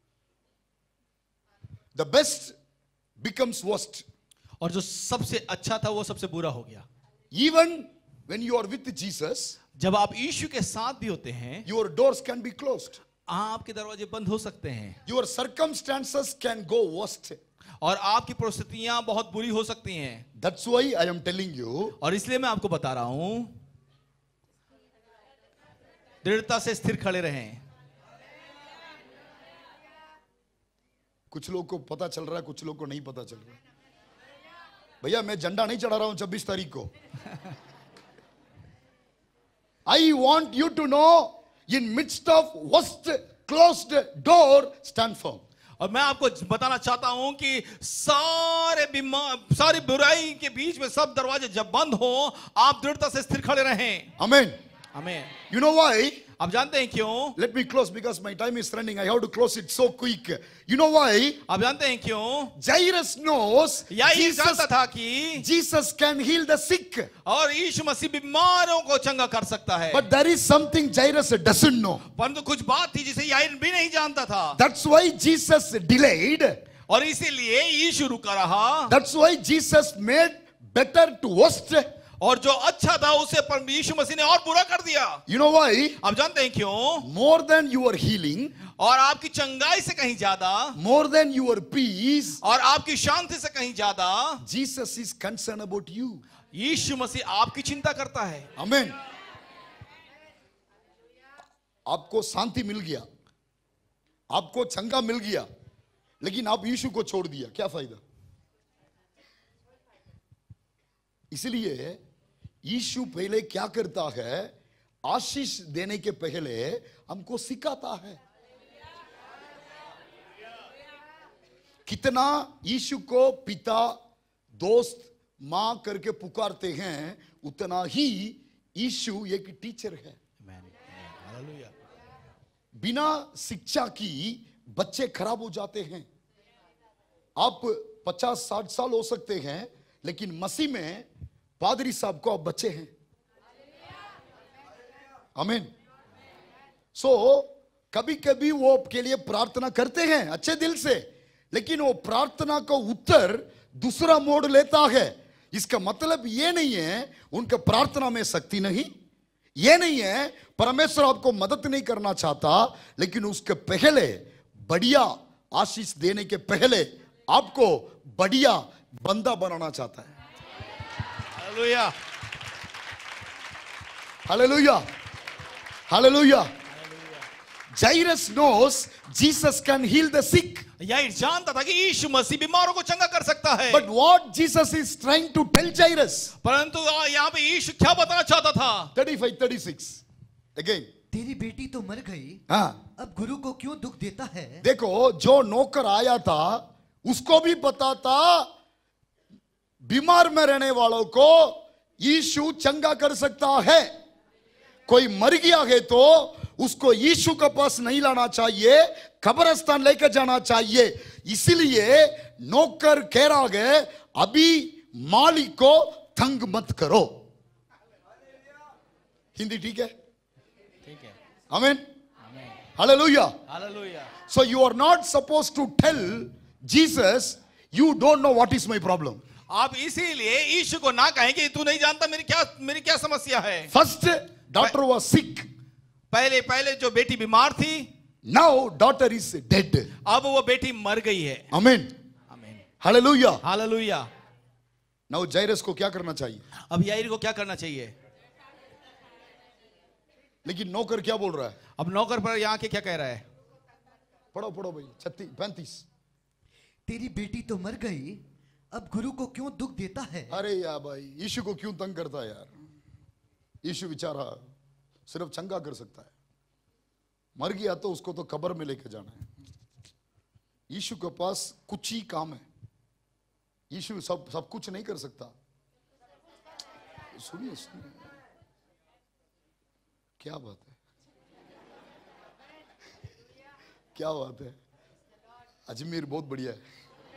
The best becomes worst. और जो सबसे अच्छा था वो सबसे बुरा हो गया। Even when you are with Jesus, जब आप यीशु के साथ भी होते हैं, your doors can be closed. आपके दरवाजे बंद हो सकते हैं, Your circumstances can go worst. और आपकी परिस्थितियां बहुत बुरी हो सकती हैं। That's why I am telling you, और इसलिए मैं आपको बता रहा हूं, दृढ़ता से स्थिर खड़े रहें। कुछ लोग को पता चल रहा है, कुछ लोग को नहीं पता चल रहा है. भैया मैं झंडा नहीं चढ़ा रहा हूं छब्बीस तारीख को. I want you to know, in midst of worst closed door, stand firm. और मैं आपको बताना चाहता हूं कि सारे बीमार, सारी बुराई के बीच में सब दरवाजे जब बंद हो, आप दृढ़ता से स्थिर खड़े रहें। Amen. आमीन। You know why? आप जानते हैं क्यों? Let me close because my time is running. I have to close it so quick. You know why? आप जानते हैं क्यों? Jairus knows याईर Jesus, जानता था कि Jesus can heal the sick. और यीशु मसीह बीमारों को चंगा कर सकता है। But there is something Jairus doesn't know. परंतु कुछ बात थी जिसे याईर भी नहीं जानता था। That's why Jesus delayed. और इसीलिए यीशु रुका रहा। That's why Jesus made better to worst. और जो अच्छा था उसे पर यीशु मसीह ने और बुरा कर दिया। You know why? आप जानते हैं क्यों? More than your healing, और आपकी चंगाई से कहीं ज्यादा, more than your peace, और आपकी शांति से कहीं ज्यादा, Jesus is concerned about you. यीशु मसीह आपकी चिंता करता है। Amen. आपको शांति मिल गया, आपको चंगा मिल गया, लेकिन आप यीशु को छोड़ दिया, क्या फायदा? इसलिए यीशु पहले क्या करता है? आशीष देने के पहले हमको सिखाता है। कितना यीशु को पिता, दोस्त, मां करके पुकारते हैं, उतना ही यीशु एक टीचर है। बिना शिक्षा की बच्चे खराब हो जाते हैं। आप पचास साठ साल हो सकते हैं, लेकिन मसीह में पादरी साहब को आप बच्चे हैं। आमीन। सो कभी कभी वो आपके लिए प्रार्थना करते हैं अच्छे दिल से, लेकिन वो प्रार्थना का उत्तर दूसरा मोड़ लेता है। इसका मतलब ये नहीं है उनके प्रार्थना में शक्ति नहीं, ये नहीं है परमेश्वर आपको मदद नहीं करना चाहता, लेकिन उसके पहले बढ़िया आशीष देने के पहले आपको बढ़िया बंदा बनाना चाहता है। Hallelujah, hallelujah, hallelujah. Jairus knows Jesus can heal the sick. याईर जानता था कि यीशु मसीह बीमारों को चंगा कर सकता है। But what Jesus is trying to tell Jairus, परंतु यहाँ पे यीशु क्या बताना चाहता था? thirty-five, thirty-six. Again. तेरी बेटी तो मर गई, हाँ, अब गुरु को क्यों दुख देता है? देखो जो नौकर आया था उसको भी पता था बीमार में रहने वालों को यीशु चंगा कर सकता है। कोई मर गया है तो उसको यीशु के पास नहीं लाना चाहिए, कब्रिस्तान लेकर जाना चाहिए। इसीलिए नौकर कह रहा है अभी मालिक को तंग मत करो। हिंदी ठीक है? ठीक है। आमीन, hallelujah. Hallelujah. So you are not supposed to tell Jesus you don't know what is my problem. आप इसीलिए यीशु को ना कहें कि तू नहीं जानता मेरी क्या मेरी क्या समस्या है। First daughter was sick. पहले पहले जो बेटी बीमार थी, Now daughter is dead. अब वो बेटी मर गई है। Amen. आमीन, Hallelujah. हालेलुया। Now Jairus को क्या करना चाहिए? अब याईर को क्या करना चाहिए? लेकिन नौकर क्या बोल रहा है? अब नौकर पर यहाँ के क्या कह रहा है? पढ़ो पढ़ो भाई, छत्तीस पैंतीस। तेरी बेटी तो मर गई, अब गुरु को क्यों दुख देता है? अरे यार भाई, यीशु को क्यों तंग करता है यार? यीशु बेचारा सिर्फ चंगा कर सकता है। मर गया तो उसको तो कब्र में लेके जाना है। यीशु के पास कुछ ही काम है। यीशु सब सब कुछ नहीं कर सकता। सुनिए सुनिए, क्या बात है, क्या बात है। अजमेर बहुत बढ़िया है।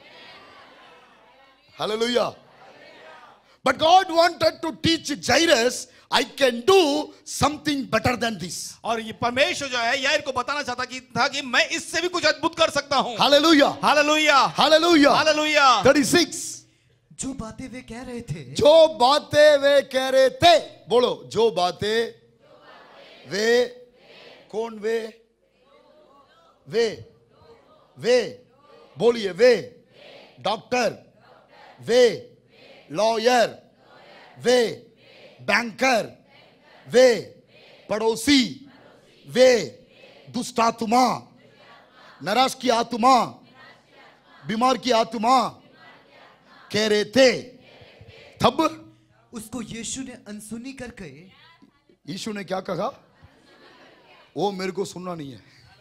Hallelujah. But God wanted to teach Jairus, I can do something better than this. और ये परमेश्वर जो है याईर को बताना चाहता कि था कि मैं इससे भी कुछ अद्भुत कर सकता हूँ। Hallelujah. Hallelujah, Hallelujah. Hallelujah. thirty-six. जो बातें वे कह रहे थे, जो बातें वे कह रहे थे, बोलो जो बातें वे, कौन वे? वे, वे, बोलिए वे, डॉक्टर, वे, लॉयर, वे, बैंकर, वे, पड़ोसी, वे, दुष्ट आत्मा, नराश की आत्मा, बीमार की आत्मा कह रहे थे। तब उसको यीशु ने अनसुनी करके, यीशु ने क्या कहा? वो मेरे को सुनना नहीं है।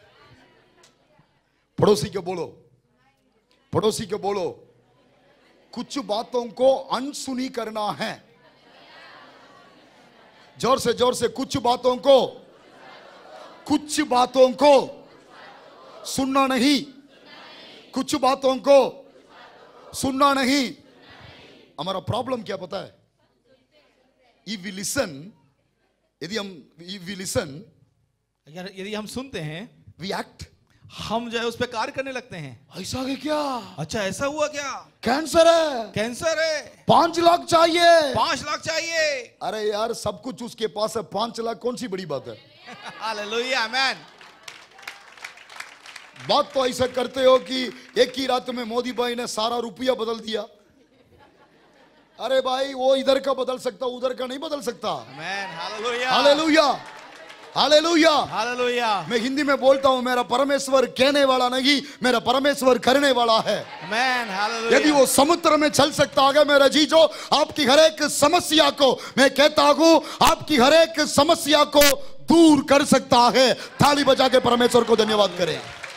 पड़ोसी के बोलो, पड़ोसी के बोलो, कुछ बातों को अनसुनी करना है। जोर से जोर से, कुछ बातों को, कुछ बातों को सुनना नहीं, कुछ बातों को सुनना नहीं। हमारा प्रॉब्लम क्या पता है? If we listen, यदि हम if we listen, अगर यदि हम सुनते हैं, we act. हम जो है उस पर कार्य करने लगते हैं। ऐसा है क्या? अच्छा ऐसा हुआ क्या? कैंसर है, कैंसर है, पांच लाख चाहिए। पांच लाख चाहिए। अरे यार, सब कुछ उसके पास है, पांच लाख कौन सी बड़ी बात है? Hallelujah, amen. बात तो ऐसा करते हो कि एक ही रात में मोदी भाई ने सारा रुपया बदल दिया। अरे भाई, वो इधर का बदल सकता, उधर का नहीं बदल सकता। Amen, hallelujah, hallelujah, hallelujah, hallelujah. मैं हिंदी में बोलता हूं, मेरा परमेश्वर कहने वाला नहीं, मेरा परमेश्वर करने वाला है। Amen, hallelujah. यदि वो समुद्र में चल सकता है मेरा जीजो, आपकी हर एक समस्या को मैं कहता हूं, आपकी हर एक समस्या को दूर कर सकता है। ताली बजा के परमेश्वर को धन्यवाद करें।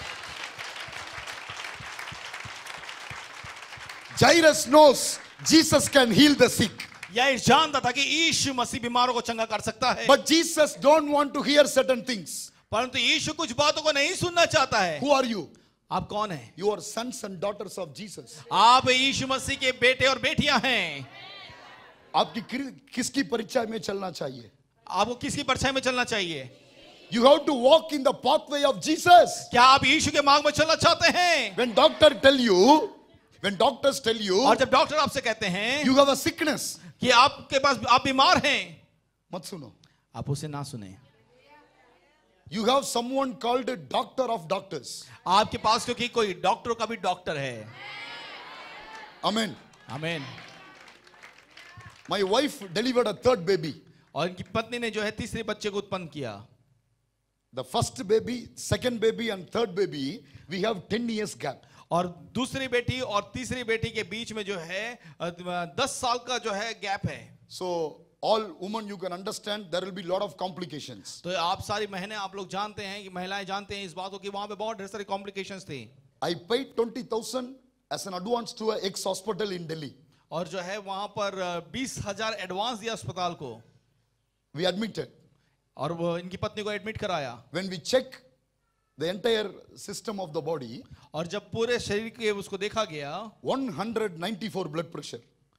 Jairus knows Jesus can heal the sick. याईर जानता था कि यीशु मसीह बीमारों को चंगा कर सकता है। But Jesus don't want to hear certain things. परंतु यीशु कुछ बातों को नहीं सुनना चाहता है। Who are you? आप कौन हैं? You are sons and daughters of Jesus. आप यीशु मसीह के बेटे और बेटियां हैं। आपकी कि- किसकी परीक्षा में चलना चाहिए? आपको किसकी परछाई में चलना चाहिए? You have to walk in the pathway of Jesus. क्या आप यीशु के मार्ग में चलना चाहते हैं? When doctor tell you, when doctors tell you, और जब डॉक्टर आपसे कहते हैं you have a sickness, कि आपके पास आप बीमार हैं, मत सुनो. आप उसे ना सुने। You have someone called a doctor of doctors. आपके पास क्योंकि कोई डॉक्टर का भी डॉक्टर है। Amen. आमीन। My wife delivered a third baby. और इनकी पत्नी ने जो है तीसरे बच्चे को उत्पन्न किया। The first baby, second baby and third baby, we have ten years gap. और दूसरी बेटी और तीसरी बेटी के बीच में जो है अ, दस साल का जो है गैप है. So all women, you can understand there will be lot of complications. तो आप सारी बहनें आप लोग जानते हैं कि महिलाएं जानते हैं इस बात को कि वहां पे बहुत ढेर सारी कॉम्प्लिकेशंस थी. I paid twenty thousand as an advance to a ex hospital in Delhi. और जो है वहां पर बीस हजार एडवांस दिया अस्पताल को. We admitted. और वो इनकी पत्नी को एडमिट कराया. When we check the entire system of the body, और जब पूरे शरीर के उसको देखा गया one hundred ninety-four blood pressure.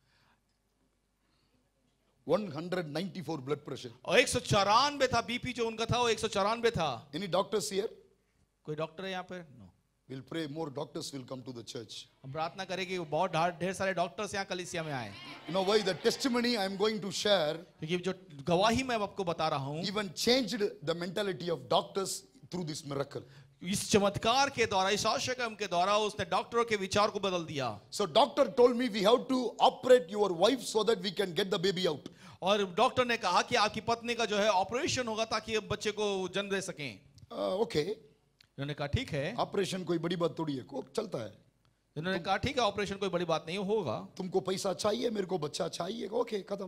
one hundred ninety-four blood pressure. और एक सौ चौरानवे था बीपी जो उनका था वो एक सौ चौरानवे था. Any doctors here? कोई डॉक्टर है यहाँ पे? No. We'll pray more doctors will come to the church. हम प्रार्थना करें कि बहुत ढार- ढेर सारे डॉक्टर्स यहाँ कलीसिया में आए. You know why? The testimony I am going to share क्योंकि जो गवाही मैं आपको बता रहा हूँ even changed the mentality of doctors through this miracle. इस चमत्कार के द्वारा इस आवश्यकम के द्वारा उसने डॉक्टरों के विचार को बदल दिया. So doctor told me we have to operate your wife so that we can get the baby out. और डॉक्टर ने कहा कि आपकी पत्नी का जो है ऑपरेशन होगा ताकि बच्चे को जन्म दे सकें. Uh, okay. उन्होंने कहा ठीक है. ऑपरेशन कोई बड़ी बात थोड़ी है, को चलता है. उन्होंने कहा ठीक है ऑपरेशन कोई बड़ी बात नहीं होगा. तुमको पैसा चाहिए, मेरे को बच्चा चाहिए, ओके खत्म.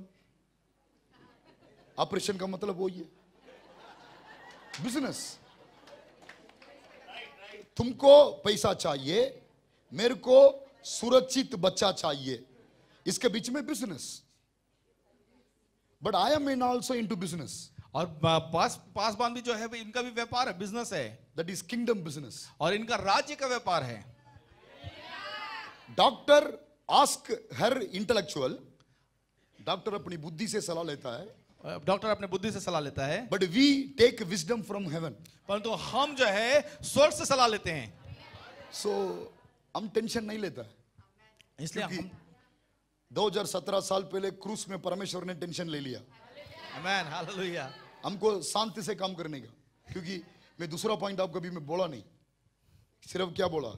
ऑपरेशन का मतलब वही है, बिजनेस. तुमको पैसा चाहिए, मेरे को सुरक्षित बच्चा चाहिए, इसके बीच में business. But I am in also into business. और पास पासबान भी जो है इनका भी व्यापार है, बिजनेस है. That is kingdom business. और इनका राज्य का व्यापार है. Doctor ask her intellectual, doctor अपनी बुद्धि से सलाह लेता है, डॉक्टर अपने बुद्धि से सलाह लेता है. But we take wisdom from heaven. परंतु हम जो है स्वर्ग से सलाह लेते हैं. सो so, हम टेंशन नहीं लेता है. इसलिए हम दो हज़ार सत्रह साल पहले क्रूस में परमेश्वर ने टेंशन ले लिया. Amen, hallelujah. हमको शांति से काम करने का, क्योंकि मैं दूसरा पॉइंट आपको अभी मैं बोला नहीं, सिर्फ क्या बोला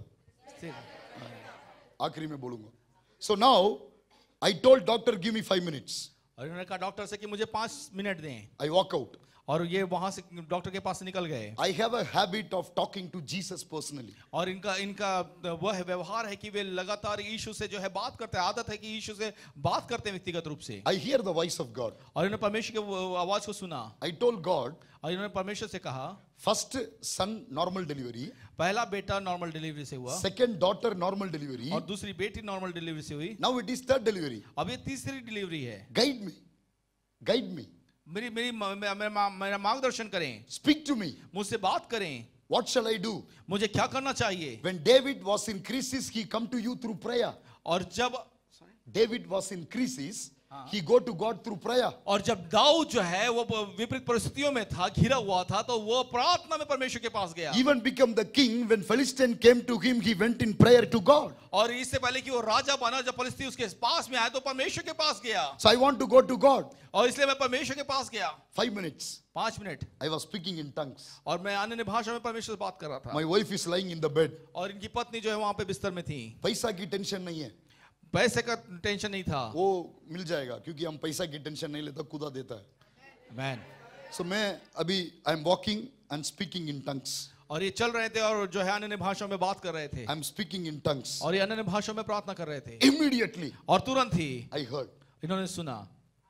आखिरी में बोलूंगा. So now I told doctor give me five minutes. और इन्होंने कहा डॉक्टर से कि मुझे पांच मिनट दें. I walk out. और ये वहां से डॉक्टर के पास से निकल गए. I have a habit of talking to Jesus personally. और इनका इनका वह व्यवहार है कि वे लगातार यीशु से जो है बात करते हैं. आदत है कि यीशु से बात करते हैं व्यक्तिगत रूप से. I hear the voice of God. और इन्होंने परमेश्वर की वो आवाज को सुना. I told God. और इन्होंने परमेश्वर से कहा फर्स्ट सन नॉर्मल डिलीवरी, पहला बेटा नॉर्मल डिलीवरी से हुआ. सेकेंड डॉटर नॉर्मल डिलीवरी, और दूसरी बेटी नॉर्मल डिलीवरी से हुई. Now it is third delivery. अब ये तीसरी डिलीवरी है. गाइड मी, गाइड मी, मेरी मेरी मेरा मेरा मार्गदर्शन करें. स्पीक टू मी, मुझसे बात करें. what shall I do? मुझे क्या करना चाहिए. When David was in crisis, he come to you through prayer. और जब David was in crisis, he go to God through prayer. और जब दाऊद जो है वो विपरीत परिस्थितियों में था, घिरा हुआ था, तो वो प्रार्थना में परमेश्वर के पास गया. Even become the king, when Philistine came to him, he went in prayer to God. और इससे पहले कि वो राजा बना, जब फलिस्ती उसके पास में आए तो परमेश्वर के पास गया. So I want to go to God. और इसलिए मैं परमेश्वर के पास गया. Five minutes. पांच minute. I was speaking in tongues. और मैं अन्य भाषा में परमेश्वर से बात कर रहा था. My wife is lying in the bed. और इनकी पत्नी जो है वहां पे बिस्तर में थी. पैसा की टेंशन नहीं है. पैसे का टेंशन नहीं था. वो मिल जाएगा, क्योंकि हम पैसा की टेंशन नहीं लेता, खुदा देता है. मैन. So मैं अभी I am walking and speaking in tongues. और ये चल रहे थे और जो है अन्य भाषाओं में बात कर रहे थे. I am speaking in tongues. और ये अन्य भाषाओं में प्रार्थना कर रहे थे. Immediately और तुरंत ही I heard. इन्होंने सुना.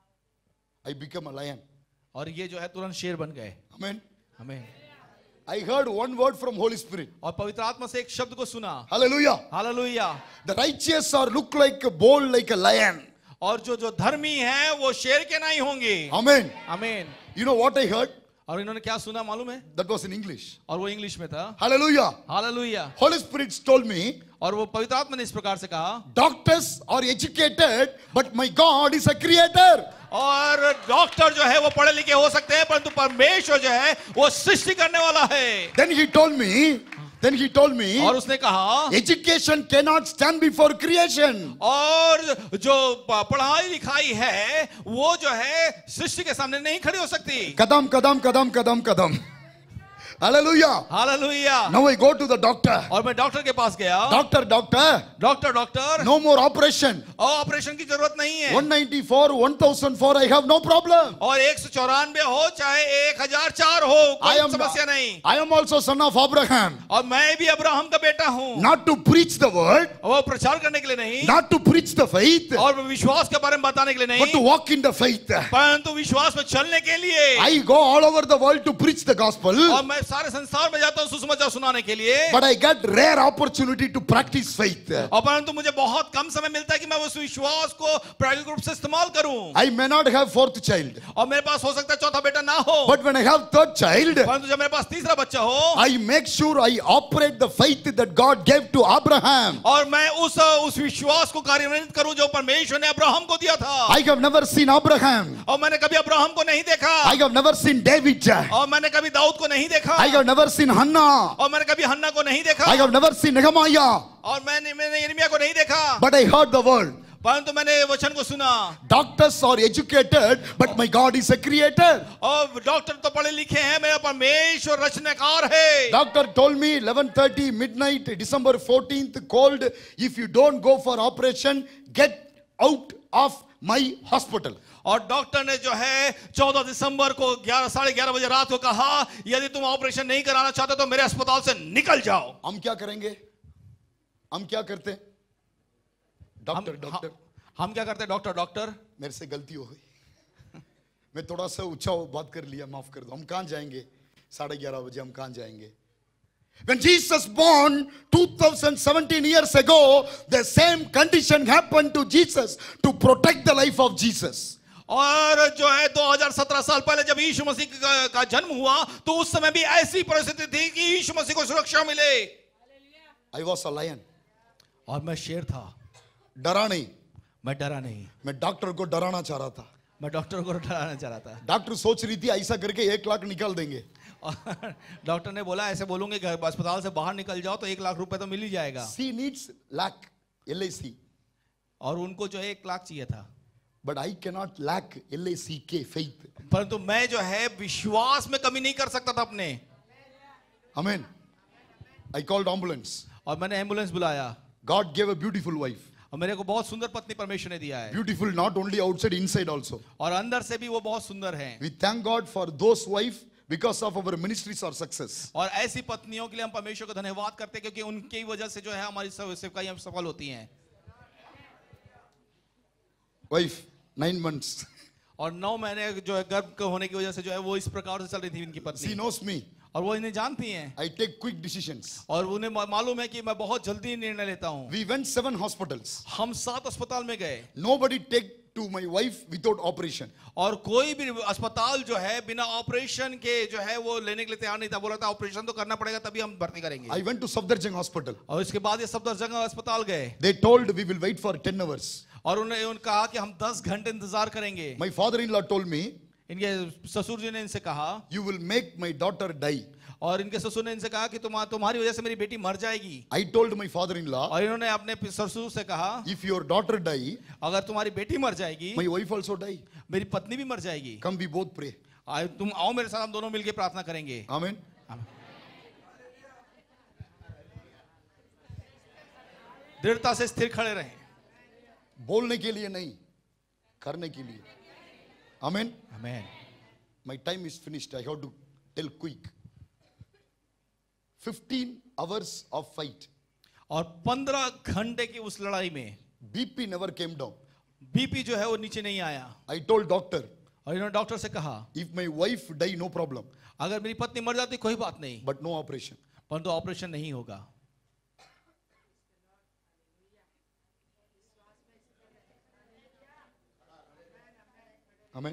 I become a lion. और ये जो है तुरंत शेर बन गए. Amen. हमें. I heard one word from Holy Spirit. और पवित्र आत्मा से एक शब्द को सुना. Hallelujah. Hallelujah. The righteous are look like a bold like a lion. और जो जो धर्मी हैं वो शेर के नहीं होंगे. Amen. आमीन. You know what I heard? और इन्होंने क्या सुना मालूम है? That was in English. और वो इंग्लिश में था. Hallelujah. Hallelujah. Holy Spirit told me, और वो पवित्र आत्मा ने इस प्रकार से कहा, doctors are educated, but my God is a creator. और डॉक्टर जो है वो पढ़े लिखे हो सकते हैं, परंतु परमेश्वर जो है वो सृष्टि करने वाला है. Then he told me, then he told me, और उसने कहा education cannot stand before creation. और जो पढ़ाई लिखाई है वो जो है सृष्टि के सामने नहीं खड़ी हो सकती. कदम कदम कदम कदम कदम. Hallelujah. Hallelujah. Now I go to the doctor. और मैं डॉक्टर के पास गया। Doctor, doctor. Doctor doctor No more operation. और ऑपरेशन की जरूरत नहीं है। one ninety-four, one thousand four, I have no problem. और एक सौ चौरानवे हो चाहे एक हजार चार हो, I कोई am, समस्या नहीं। I am also son of Abraham. और मैं भी अब्राहम का बेटा हूँ। Not to preach the word, वो प्रचार करने के लिए नहीं, not to preach the faith, और विश्वास के बारे में बताने के लिए but to नहीं, walk in the faith. परंतु विश्वास में चलने के लिए। I go all over the world to preach the gospel, और मैं सारे संसार में जाता हूँ सुसमाचार सुनाने के लिए। but I get rare opportunity to practice faith. और परंतु मुझे बहुत कम समय मिलता है कि मैं उस विश्वास को प्रायोगिक रूप से इस्तेमाल करूं। I may not have fourth child, और मेरे पास हो सकता है चौथा बेटा ना हो, but when I have third child, परंतु जब मेरे पास तीसरा बच्चा हो, I make sure I operate the faith that God gave to Abraham. और मैं उस उस विश्वास को कार्यान्वित करूं जो परमेश्वर ने अब्राहम को दिया था। I have never seen Abraham. और मैंने कभी अब्राहम को नहीं देखा, I have never seen David. और मैंने कभी दाऊद को नहीं देखा, I have never seen Hannah. और मैंने कभी हन्ना को नहीं देखा, I have never seen Nehemiah. और मैंने मैंने यिर्मयाह को नहीं देखा, But I heard the word. परंतु मैंने वचन को सुना। Doctors are educated, but my God is a creator. और डॉक्टर तो पढ़े लिखे हैं, मेरा परमेश्वर रचनाकार है। Doctor told me eleven thirty midnight, December fourteenth, cold. If you don't go for operation, get out of my hospital. और डॉक्टर ने जो है चौदह दिसंबर को ग्यारह साढ़े ग्यारह बजे रात को कहा, यदि तुम ऑपरेशन नहीं कराना चाहते तो मेरे अस्पताल से निकल जाओ। हम क्या करेंगे? हम क्या करते? डॉक्टर हम, डॉक्टर हम, हम क्या करते हैं? डॉक्टर डॉक्टर मेरे से गलती हो गई, मैं थोड़ा सा ऊंचा बात कर लिया, माफ कर दो। हम कहां जाएंगे? साढ़े ग्यारह बजे हम कहां जाएंगे? When Jesus born two thousand seventeen years ago, the same condition happened to Jesus to protect the life of Jesus. और जो है दो हज़ार सत्रह साल पहले जब यीशु मसीह का, का जन्म हुआ तो उस समय भी ऐसी परिस्थिति थी कि यीशु मसीह को सुरक्षा मिले। I was a lion. और मैं शेर था, डरा नहीं, मैं डरा नहीं, मैं डॉक्टर को डराना चाह रहा था। मैं डॉक्टर को डराना चाह रहा था। डॉक्टर सोच रही थी ऐसा करके एक लाख निकाल देंगे। और डॉक्टर ने बोला ऐसे बोलूंगे घर अस्पताल से बाहर निकल जाओ तो एक लाख रुपए तो मिल ही जाएगा। She needs lakh L I C. और उनको जो है एक लाख चाहिए था। But I cannot lack L I C K faith. परंतु मैं जो है विश्वास में कमी नहीं कर सकता था अपने। Amen. I called ambulance. और मैंने एम्बुलेंस बुलाया। God gave a beautiful wife. और मेरे को बहुत सुंदर पत्नी परमेश्वर ने दिया है। Beautiful not only outside, inside also. और अंदर से भी वो बहुत सुंदर है। We thank God for those wife because of our ministries or success. और ऐसी पत्नियों के लिए हम परमेश्वर को धन्यवाद करते हैं क्योंकि उनकी वजह से जो है हमारी सेवकाई सफल होती हैं। Wife nine months. और नौ महीने जो है गर्भ होने की वजह से जो है वो इस प्रकार से चल रही थी इनकी She पत्नी। knows me. और वो इन्हें जानती हैं। I take quick decisions. और उन्हें मालूम है कि मैं बहुत जल्दी निर्णय लेता हूँ। We went seven hospitals. हम सात अस्पताल में गए। Nobody take to my wife without operation. और कोई भी अस्पताल जो है बिना ऑपरेशन के जो है वो लेने के लिए तैयार नहीं था। बोला था ऑपरेशन तो करना पड़ेगा तभी हम भर्ती करेंगे। I went to Safdarjung hospital. और इसके बाद ये सफदरजंग अस्पताल गए। They told we will wait for ten hours. और उन्हें उन्होंने कहा कि हम दस घंटे इंतजार करेंगे। My father-in-law told me, इनके ससुर जी ने इनसे कहा, you will make my daughter die. और इनके ससुर ने इनसे कहा कि तुम तुम्हारी वजह से मेरी बेटी मर जाएगी। I told my father-in-law, और इन्होंने अपने ससुर से कहा, if your daughter die, अगर तुम्हारी बेटी मर जाएगी, my wife also die. मेरी पत्नी भी मर जाएगी। Come, we both pray. आए तुम आओ मेरे साथ, हम दोनों मिलकर प्रार्थना करेंगे। Amen. दृढ़ता से स्थिर खड़े रहें। बोलने के लिए नहीं, करने के लिए। Amen. आमीन। My time is finished. I have to tell quick. fifteen hours of fight. और पंद्रह घंटे की उस लड़ाई में B P never came down. BP जो है वो नीचे नहीं आया। I told doctor, और इन्होंने डॉक्टर से कहा, if my wife die, no problem, अगर मेरी पत्नी मर जाती कोई बात नहीं, but no operation. परंतु ऑपरेशन नहीं होगा। Amen.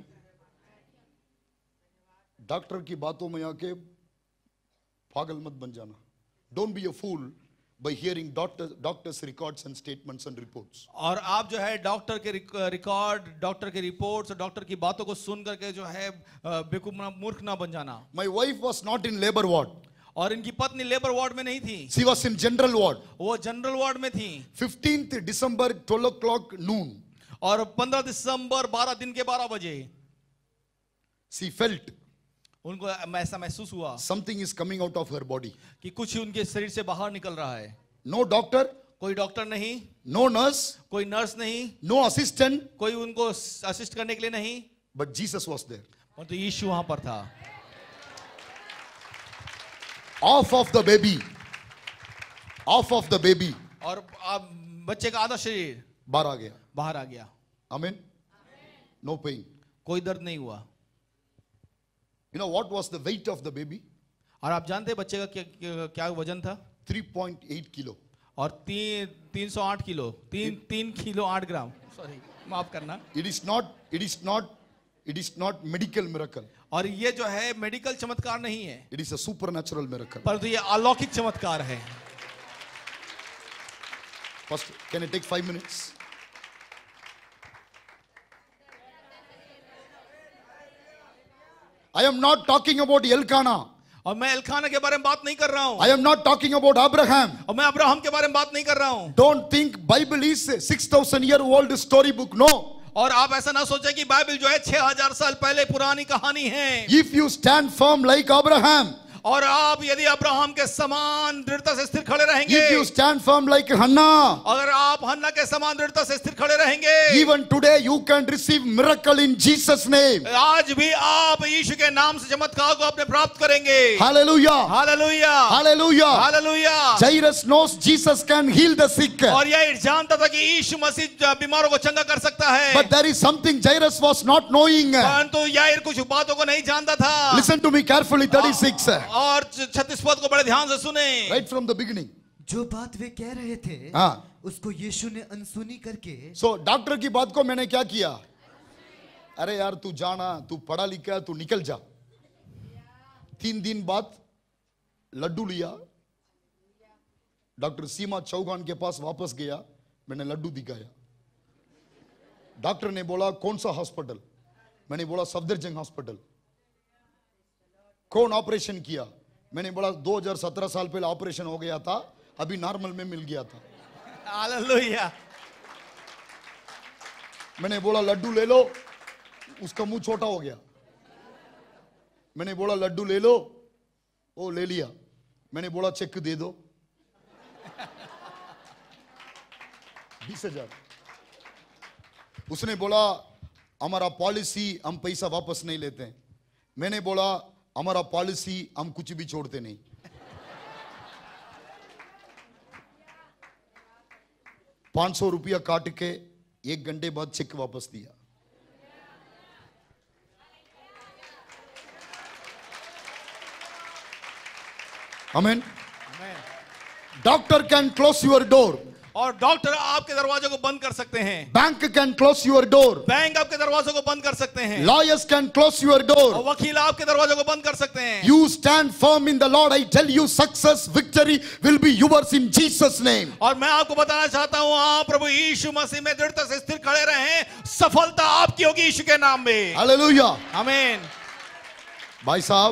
डॉक्टर की बातों में आके पागल मत बन जाना. Don't be a fool by hearing doctor, doctors' records and statements and reports. और आप जो है डॉक्टर के रिकॉर्ड, डॉक्टर के रिपोर्ट्स और डॉक्टर की बातों को सुन करके जो है बेवकूफ मूर्ख ना बन जाना। My wife was not in labor ward. और इनकी पत्नी लेबर वार्ड में नहीं थी, She was in general ward. वो जनरल वार्ड में थी। fifteenth December, twelve o'clock noon. और पंद्रह दिसंबर बारह दिन के बारह बजे She felt उनको ऐसा महसूस हुआ something is coming out of her body. कि कुछ उनके शरीर से बाहर निकल रहा है. No doctor, कोई डॉक्टर नहीं, no nurse, कोई नर्स नहीं, no assistant, कोई उनको असिस्ट करने के लिए नहीं, but Jesus was there. परंतु यीशु वहां पर था. Off of the baby, off of the baby, और अब बच्चे का आधा शरीर बाहर आ गया. बाहर आ गया. Amen. No pain. कोई दर्द नहीं हुआ. You know what was the weight of the baby? और आप जानते हैं बच्चे का क्या क्या, क्या वजन था? three point eight kilo. और तीन तीन सौ आठ किलो तीन तीन किलो आठ ग्राम सॉरी माफ करना. It is not, it is not, it is not medical miracle. और ये जो है मेडिकल चमत्कार नहीं है, It is a supernatural miracle. परंतु ये अलौकिक चमत्कार है. First, can I take five minutes? I am not talking about Elkanah. और मैं एलकाना के बारे में बात नहीं कर रहा हूँ. I am not talking about Abraham. और मैं अब्राहम के बारे में बात नहीं कर रहा हूँ. Don't think Bible is a six thousand year old storybook. No. और आप ऐसा ना सोचें कि बाइबल जो है छह हजार साल पहले पुरानी कहानी है. If you stand firm like Abraham, और आप यदि अब्राहम के समान दृढ़ता से स्थिर खड़े रहेंगे, if you stand firm like Hannah, अगर आप हन्ना के समान दृढ़ता से स्थिर खड़े रहेंगे, even today you can receive miracle in Jesus' name. आज भी आप यीशु के नाम से चमत्कार को अपने प्राप्त करेंगे. Hallelujah. Hallelujah, Hallelujah. Hallelujah. Jairus knows Jesus can heal the sick. और यह जानता था कि यीशु मसीह बीमारों को चंगा कर सकता है. But there is something Jairus was not knowing. परंतु याईर कुछ बातों को नहीं जानता था. Listen to me carefully, thirty-six. और छत्तीस पद को बड़े ध्यान से सुने. Right from the beginning. जो बात वे कह रहे थे हाँ. उसको यीशु ने अनसुनी करके So डॉक्टर की बात को मैंने क्या किया? अरे यार तू जाना, तू पढ़ा लिखा है, तू निकल जा. तीन दिन बाद लड्डू लिया, डॉक्टर सीमा चौहान के पास वापस गया, मैंने लड्डू दिखाया. डॉक्टर ने बोला कौन सा हॉस्पिटल? मैंने बोला सफदरजंग हॉस्पिटल. कौन ऑपरेशन किया? मैंने बोला दो हज़ार सत्रह साल पहले ऑपरेशन हो गया था, अभी नॉर्मल में मिल गया था. हालेलुया. मैंने बोला लड्डू ले लो, उसका मुंह छोटा हो गया. मैंने बोला लड्डू ले लो, वो ले लिया. मैंने बोला चेक दे दो, बीस हजार. उसने बोला हमारा पॉलिसी हम पैसा वापस नहीं लेते हैं. मैंने बोला हमारा पॉलिसी हम कुछ भी छोड़ते नहीं. पांच सौ रुपया काट के एक घंटे बाद चेक वापस दिया. Amen. Doctor can close your door. और डॉक्टर आपके दरवाजे को बंद कर सकते हैं. Bank can close your door. Bank आपके दरवाजों को बंद कर सकते हैं. Lawyers can close your door. और वकील आपके दरवाजों को बंद कर सकते हैं. You stand firm in the Lord. I tell you, success, victory will be yours in Jesus' name. और मैं आपको बताना चाहता हूं, आप प्रभु यीशु मसीह में दृढ़ता से स्थिर खड़े रहें, सफलता आपकी होगी यीशु के नाम में. Hallelujah. आमीन. भाई साहब,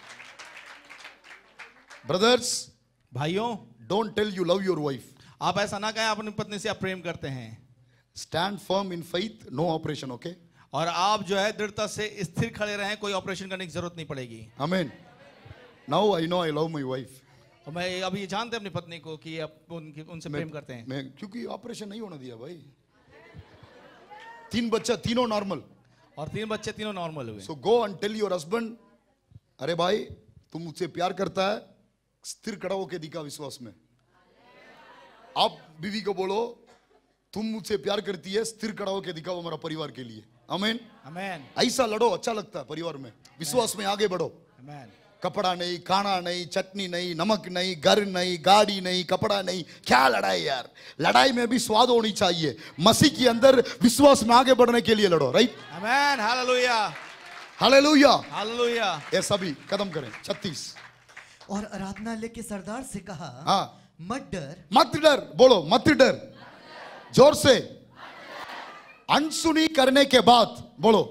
brothers, भाइयों, don't tell you love your wife. आप ऐसा ना कहें अपनी पत्नी से आप प्रेम करते हैं. Stand firm in faith, no operation, okay? और आप जो है दृढ़ता से स्थिर खड़े रहें, कोई ऑपरेशन करने की जरूरत नहीं पड़ेगी. Amen. Now I know I love my wife. और मैं अभी जानते हैं अपनी पत्नी को कि आप उनकी उनसे प्रेम करते हैं. मैं क्योंकि ऑपरेशन नहीं होने दिया भाई. तीन बच्चा, तीनों नॉर्मल. और तीन बच्चे तीनों नॉर्मल हुए. So go and tell your husband, अरे भाई तुम मुझसे प्यार करता है, स्थिर खड़ा होके दिखा विश्वास में. आप बीवी को बोलो तुम मुझसे प्यार करती है, स्थिर खड़ा होके दिखाओ हमारा परिवार के लिए. आमीन. आमीन. ऐसा लड़ो, अच्छा लगता है परिवार में. विश्वास में आगे बढ़ो. आमीन. कपड़ा नहीं, खाना नहीं, चटनी नहीं, नमक नहीं, घर नहीं, गाड़ी नहीं, कपड़ा नहीं, क्या लड़ाई यार. लड़ाई में भी स्वाद होनी चाहिए. मसीह के अंदर विश्वास में आगे बढ़ने के लिए लड़ो. Right. Amen. Hallelujah. Hallelujah. Hallelujah. ये सभी कदम करें. छत्तीस. और आराधनालय के सरदार से कहा, हाँ. मत डर. मत डर. बोलो मत डर. जोर से. अनसुनी करने के बाद बोलो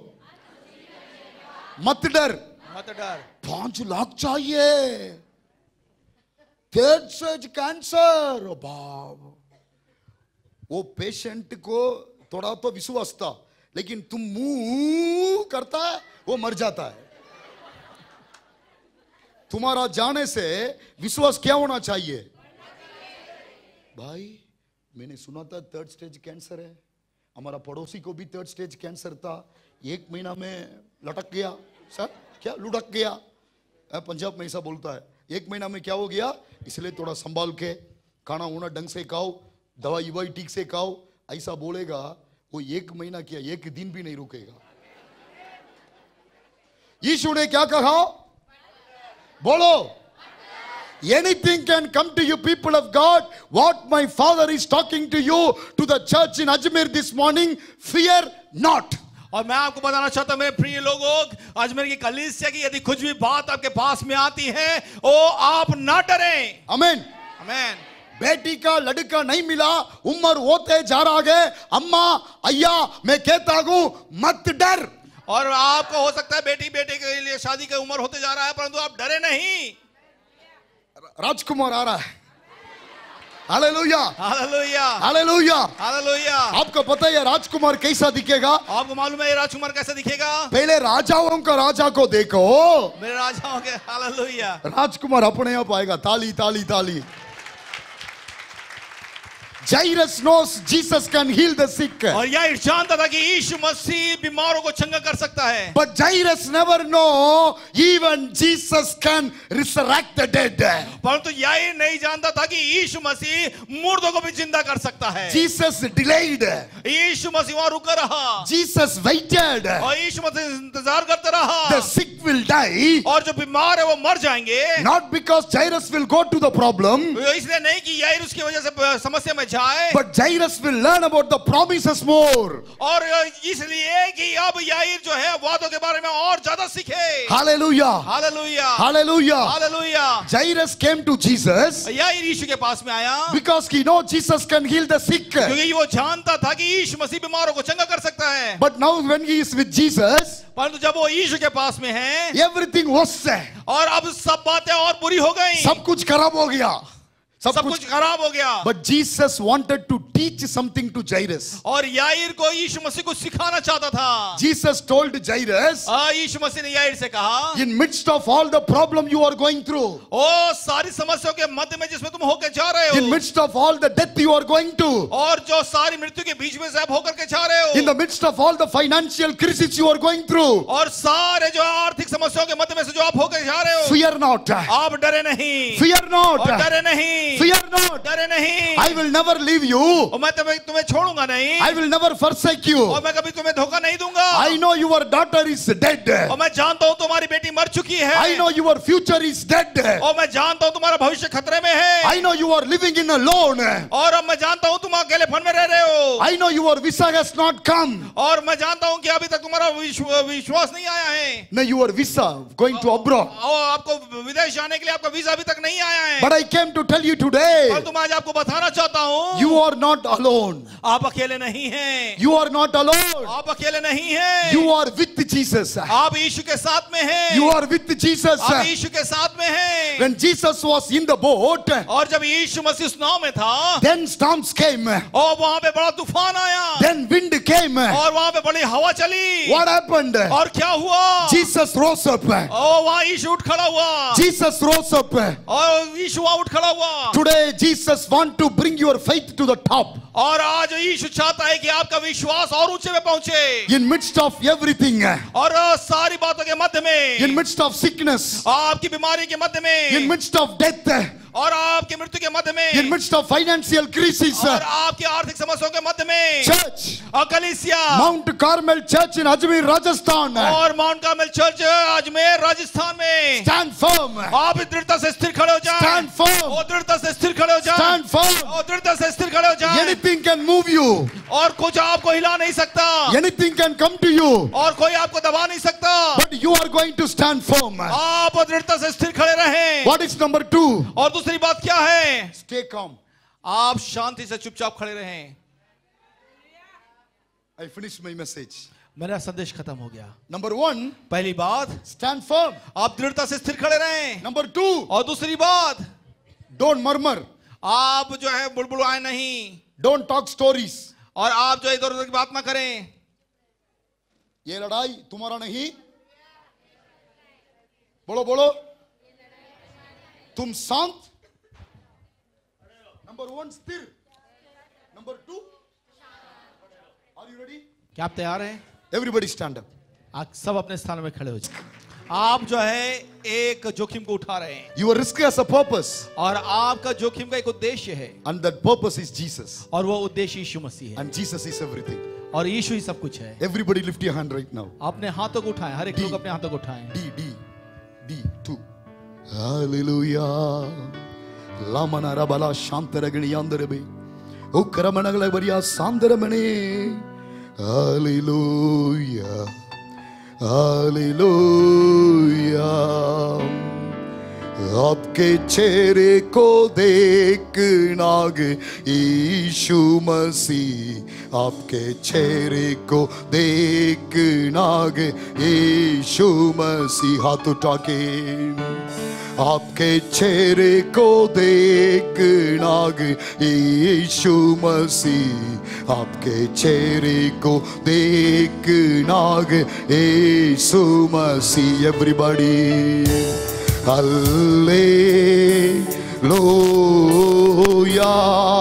मत डर. मत डर. पांच लाख चाहिए, थर्ड स्टेज कैंसर. बाप, वो पेशेंट को थोड़ा तो विश्वास था, लेकिन तुम मुंह करता है वो मर जाता है. तुम्हारा जाने से विश्वास क्या होना चाहिए? भाई मैंने सुना था थर्ड स्टेज कैंसर है, हमारा पड़ोसी को भी थर्ड स्टेज कैंसर था, एक महीना में लटक गया। सर क्या लुढ़क गया? पंजाब में ऐसा बोलता है, एक महीना में क्या हो गया? इसलिए थोड़ा संभाल के खाना होना ढंग से खाओ, दवाई ववाई ठीक से खाओ, ऐसा बोलेगा वो एक महीना क्या एक दिन भी नहीं रुकेगा। यीशु ने क्या कहा? बोलो, anything can come to you people of God. What my father is talking to you, to the church in Ajmer this morning, fear not. और मैं आपको बताना चाहता हूं मेरे प्रिय लोगों, अजमेर की कलीसिया की यदि कुछ भी बात आपके पास में आती है ओ आप ना डरें। आमीन आमीन। बेटी का लड़का नहीं मिला, उम्र होते जा रहा है, अम्मा अय्या मैं कहता हूं मत डर। और आपको हो सकता है बेटी बेटे के लिए शादी की उम्र होते जा रहा है, परंतु आप डरे नहीं। राजकुमार आ रहा है। Hallelujah hallelujah hallelujah hallelujah. आपको पता है राजकुमार कैसा दिखेगा? आपको मालूम है ये राजकुमार कैसा दिखेगा? पहले राजाओं का राजा को देखो, मेरे राजाओं के। हालेलुया। राजकुमार अपने आप आएगा। ताली ताली ताली। Jairus knows Jesus can heal the sick. और याईर जानता था कि यीशु मसीह बीमारों को चंगा कर सकता है। But Jairus never know even Jesus can resurrect the dead. परंतु याईर नहीं जानता था कि यीशु मसीह मुर्दों को भी जिंदा कर सकता है। Jesus delayed. यीशु मसीह वहां रुका रहा। Jesus waited. और यीशु मसीह इंतजार करता रहा। The sick will die. और जो बीमार है वो मर जाएंगे। Not because Jairus will go to the problem. इसलिए नहीं कि याईर उसकी वजह से समस्या में जाए। But Jairus will learn about the promises more. और इसलिए कि अब याईर जो है वादों के बारे में और ज्यादा सीखे। Hallelujah. Hallelujah. Hallelujah. Hallelujah. Jairus came to Jesus याईर यीशु के पास में आया because he know Jesus can heal the sick. क्योंकि वो जानता था कि यीशु मसीह बीमारों को चंगा कर सकता है। But now when he is with Jesus, परंतु जब वो यीशु के पास में है everything was और अब सब बातें और बुरी हो गई। सब कुछ खराब हो गया। सब, सब कुछ खराब हो गया। But Jesus wanted to teach something to Jairus. और याईर को यीशु मसीह को सिखाना चाहता था। Jesus told Jairus, यीशु मसीह ने याईर से कहा, in midst of all the problem you are going through, ओ सारी समस्याओं के मध्य में जिसमें तुम होकर जा रहे हो, in midst of all the death you are going to, और जो सारी मृत्यु के बीच में से आप होकर के जा रहे हो, in the midst of all the financial crisis you are going through, और सारे जो आर्थिक समस्याओं के मध्य में से जो आप होकर जा रहे हो, fear not. आप डरे नहीं। Fear not. और डरे नहीं। Fear not. डरे नहीं। I will never leave you. और मैं तुम्हें तुम्हें छोड़ूंगा नहीं। I will never forsake you. और मैं कभी तुम्हें धोखा नहीं दूंगा। I know your daughter is dead. और मैं जानता हूँ तुम्हारी बेटी मर चुकी है। I know your future is dead. और मैं जानता हूँ तुम्हारा भविष्य खतरे में है। I know you are living in alone. और अब मैं जानता हूँ तुम अकेलेपन में रह रहे हो। I know your visa has not come. और मैं जानता हूँ कि अभी तक तुम्हारा विश्वास नहीं आया है। No, your visa going to abroad. और आपको विदेश जाने के लिए आपका वीजा अभी तक नहीं आया है। But I came to tell you today, और तुम आज आपको बताना चाहता हूँ, you are not alone. आप अकेले नहीं हैं। You are not alone. आप अकेले नहीं हैं। You are with Jesus. आप यीशु के साथ में हैं। You are with Jesus. आप यीशु के साथ में हैं। When Jesus was in the boat, और जब यीशु मसीह उस नाव में था, then storms came. और वहाँ पे बड़ा तूफान आया। Then wind came. और वहाँ पे बड़ी हवा चली। What happened? और क्या हुआ? Jesus rose up. और वहाँ यीशु उठ खड़ा हुआ। Jesus rose up. और यीशु वहाँ उठ खड़ा हुआ। Today Jesus want to bring your faith to the top. और आज यीशु चाहता है कि आपका विश्वास और ऊंचे में पहुंचे। In midst of everything. और सारी बातों के मध्य में। In midst of sickness. आपकी बीमारी के मध्य में। In midst of death. और आपकी मृत्यु के मध्य में। In midst of financial crisis. और आपकी आर्थिक समस्याओं के मध्य में। Church. कलीसिया। Mount Carmel Church in Ajmer, Rajasthan. और Mount Carmel church Ajmer Rajasthan में। Stand firm. आप दृढ़ता से स्थिर खड़े हो जाएं। Stand firm. और दृढ़ता से स्थिर खड़े हो जाएं। Stand firm. और दृढ़ता से स्थिर खड़े हो जाएं। Anything can move you. और कुछ आपको हिला नहीं सकता। Anything can come to you. और कोई आपको दबा नहीं सकता। But you are going to stand firm. आप दृढ़ता से स्थिर खड़े रहें। What is number two? और दूसरी बात क्या है? Stay calm. आप शांति से चुपचाप खड़े रहें। I finished my message. मेरा संदेश खत्म हो गया। Number one. पहली बात, Stand firm. आप दृढ़ता से स्थिर खड़े रहें। Number two. और दूसरी बात, Don't murmur. आप जो है बुड़बुड़ाएं नहीं। Don't talk stories. और आप जो इधर उधर की बात ना करें। ये लड़ाई तुम्हारा नहीं। बोलो बोलो। तुम शांत, नंबर वन स्थिर, number two, are you ready? क्या आप तैयार हैं? Everybody stand up. आप सब अपने स्थान में खड़े हो जाए। आप जो है एक जोखिम को उठा रहे हैं Your risk has a purpose, और आपका जोखिम का एक उद्देश्य है and that purpose is Jesus, और वो उद्देश्य यीशु मसीह है and Jesus is everything. और यीशु ही सब कुछ है। Everybody lift your hand right now. अपने हाथों को उठाएं, हर एक D. लोग अपने हाथों को उठाएं। D, D, D, two. Hallelujah. Lamana rabala shantaragani yandarebe. Ukaramanagla bariya sandaramane. Hallelujah. Hallelujah. आपके चेहरे को देखना गे यीशु मसीह, आपके चेहरे को देखना गे यीशु मसीह। हाथ उठा के आपके चेहरे को देखना गे यीशु मसीह, आपके चेहरे को देखना गे Yeshu Masih. Everybody hallelujah,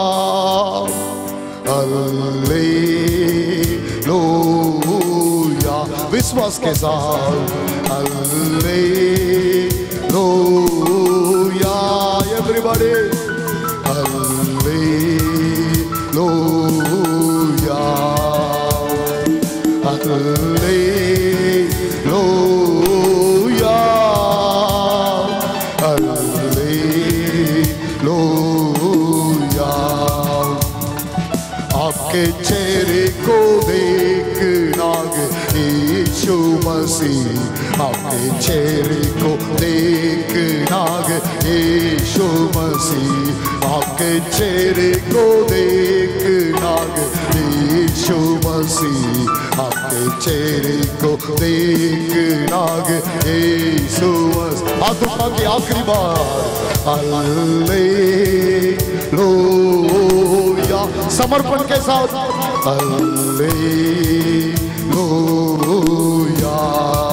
hallelujah, विश्वास के साथ hallelujah, everybody hallelujah, hallelujah, hallelujah. आपके चेहरे को देखना गे यीशु मसीह, आपके चेहरे को देखना गे यीशु मसीह, आपके चेहरे को देखना गे यीशु मसीह, आपके चेहरे को देखना गे यीशु मसीह। हाथ उठा के आखिरी बार हालेलुया, समर्पण के साथ हालेलुया।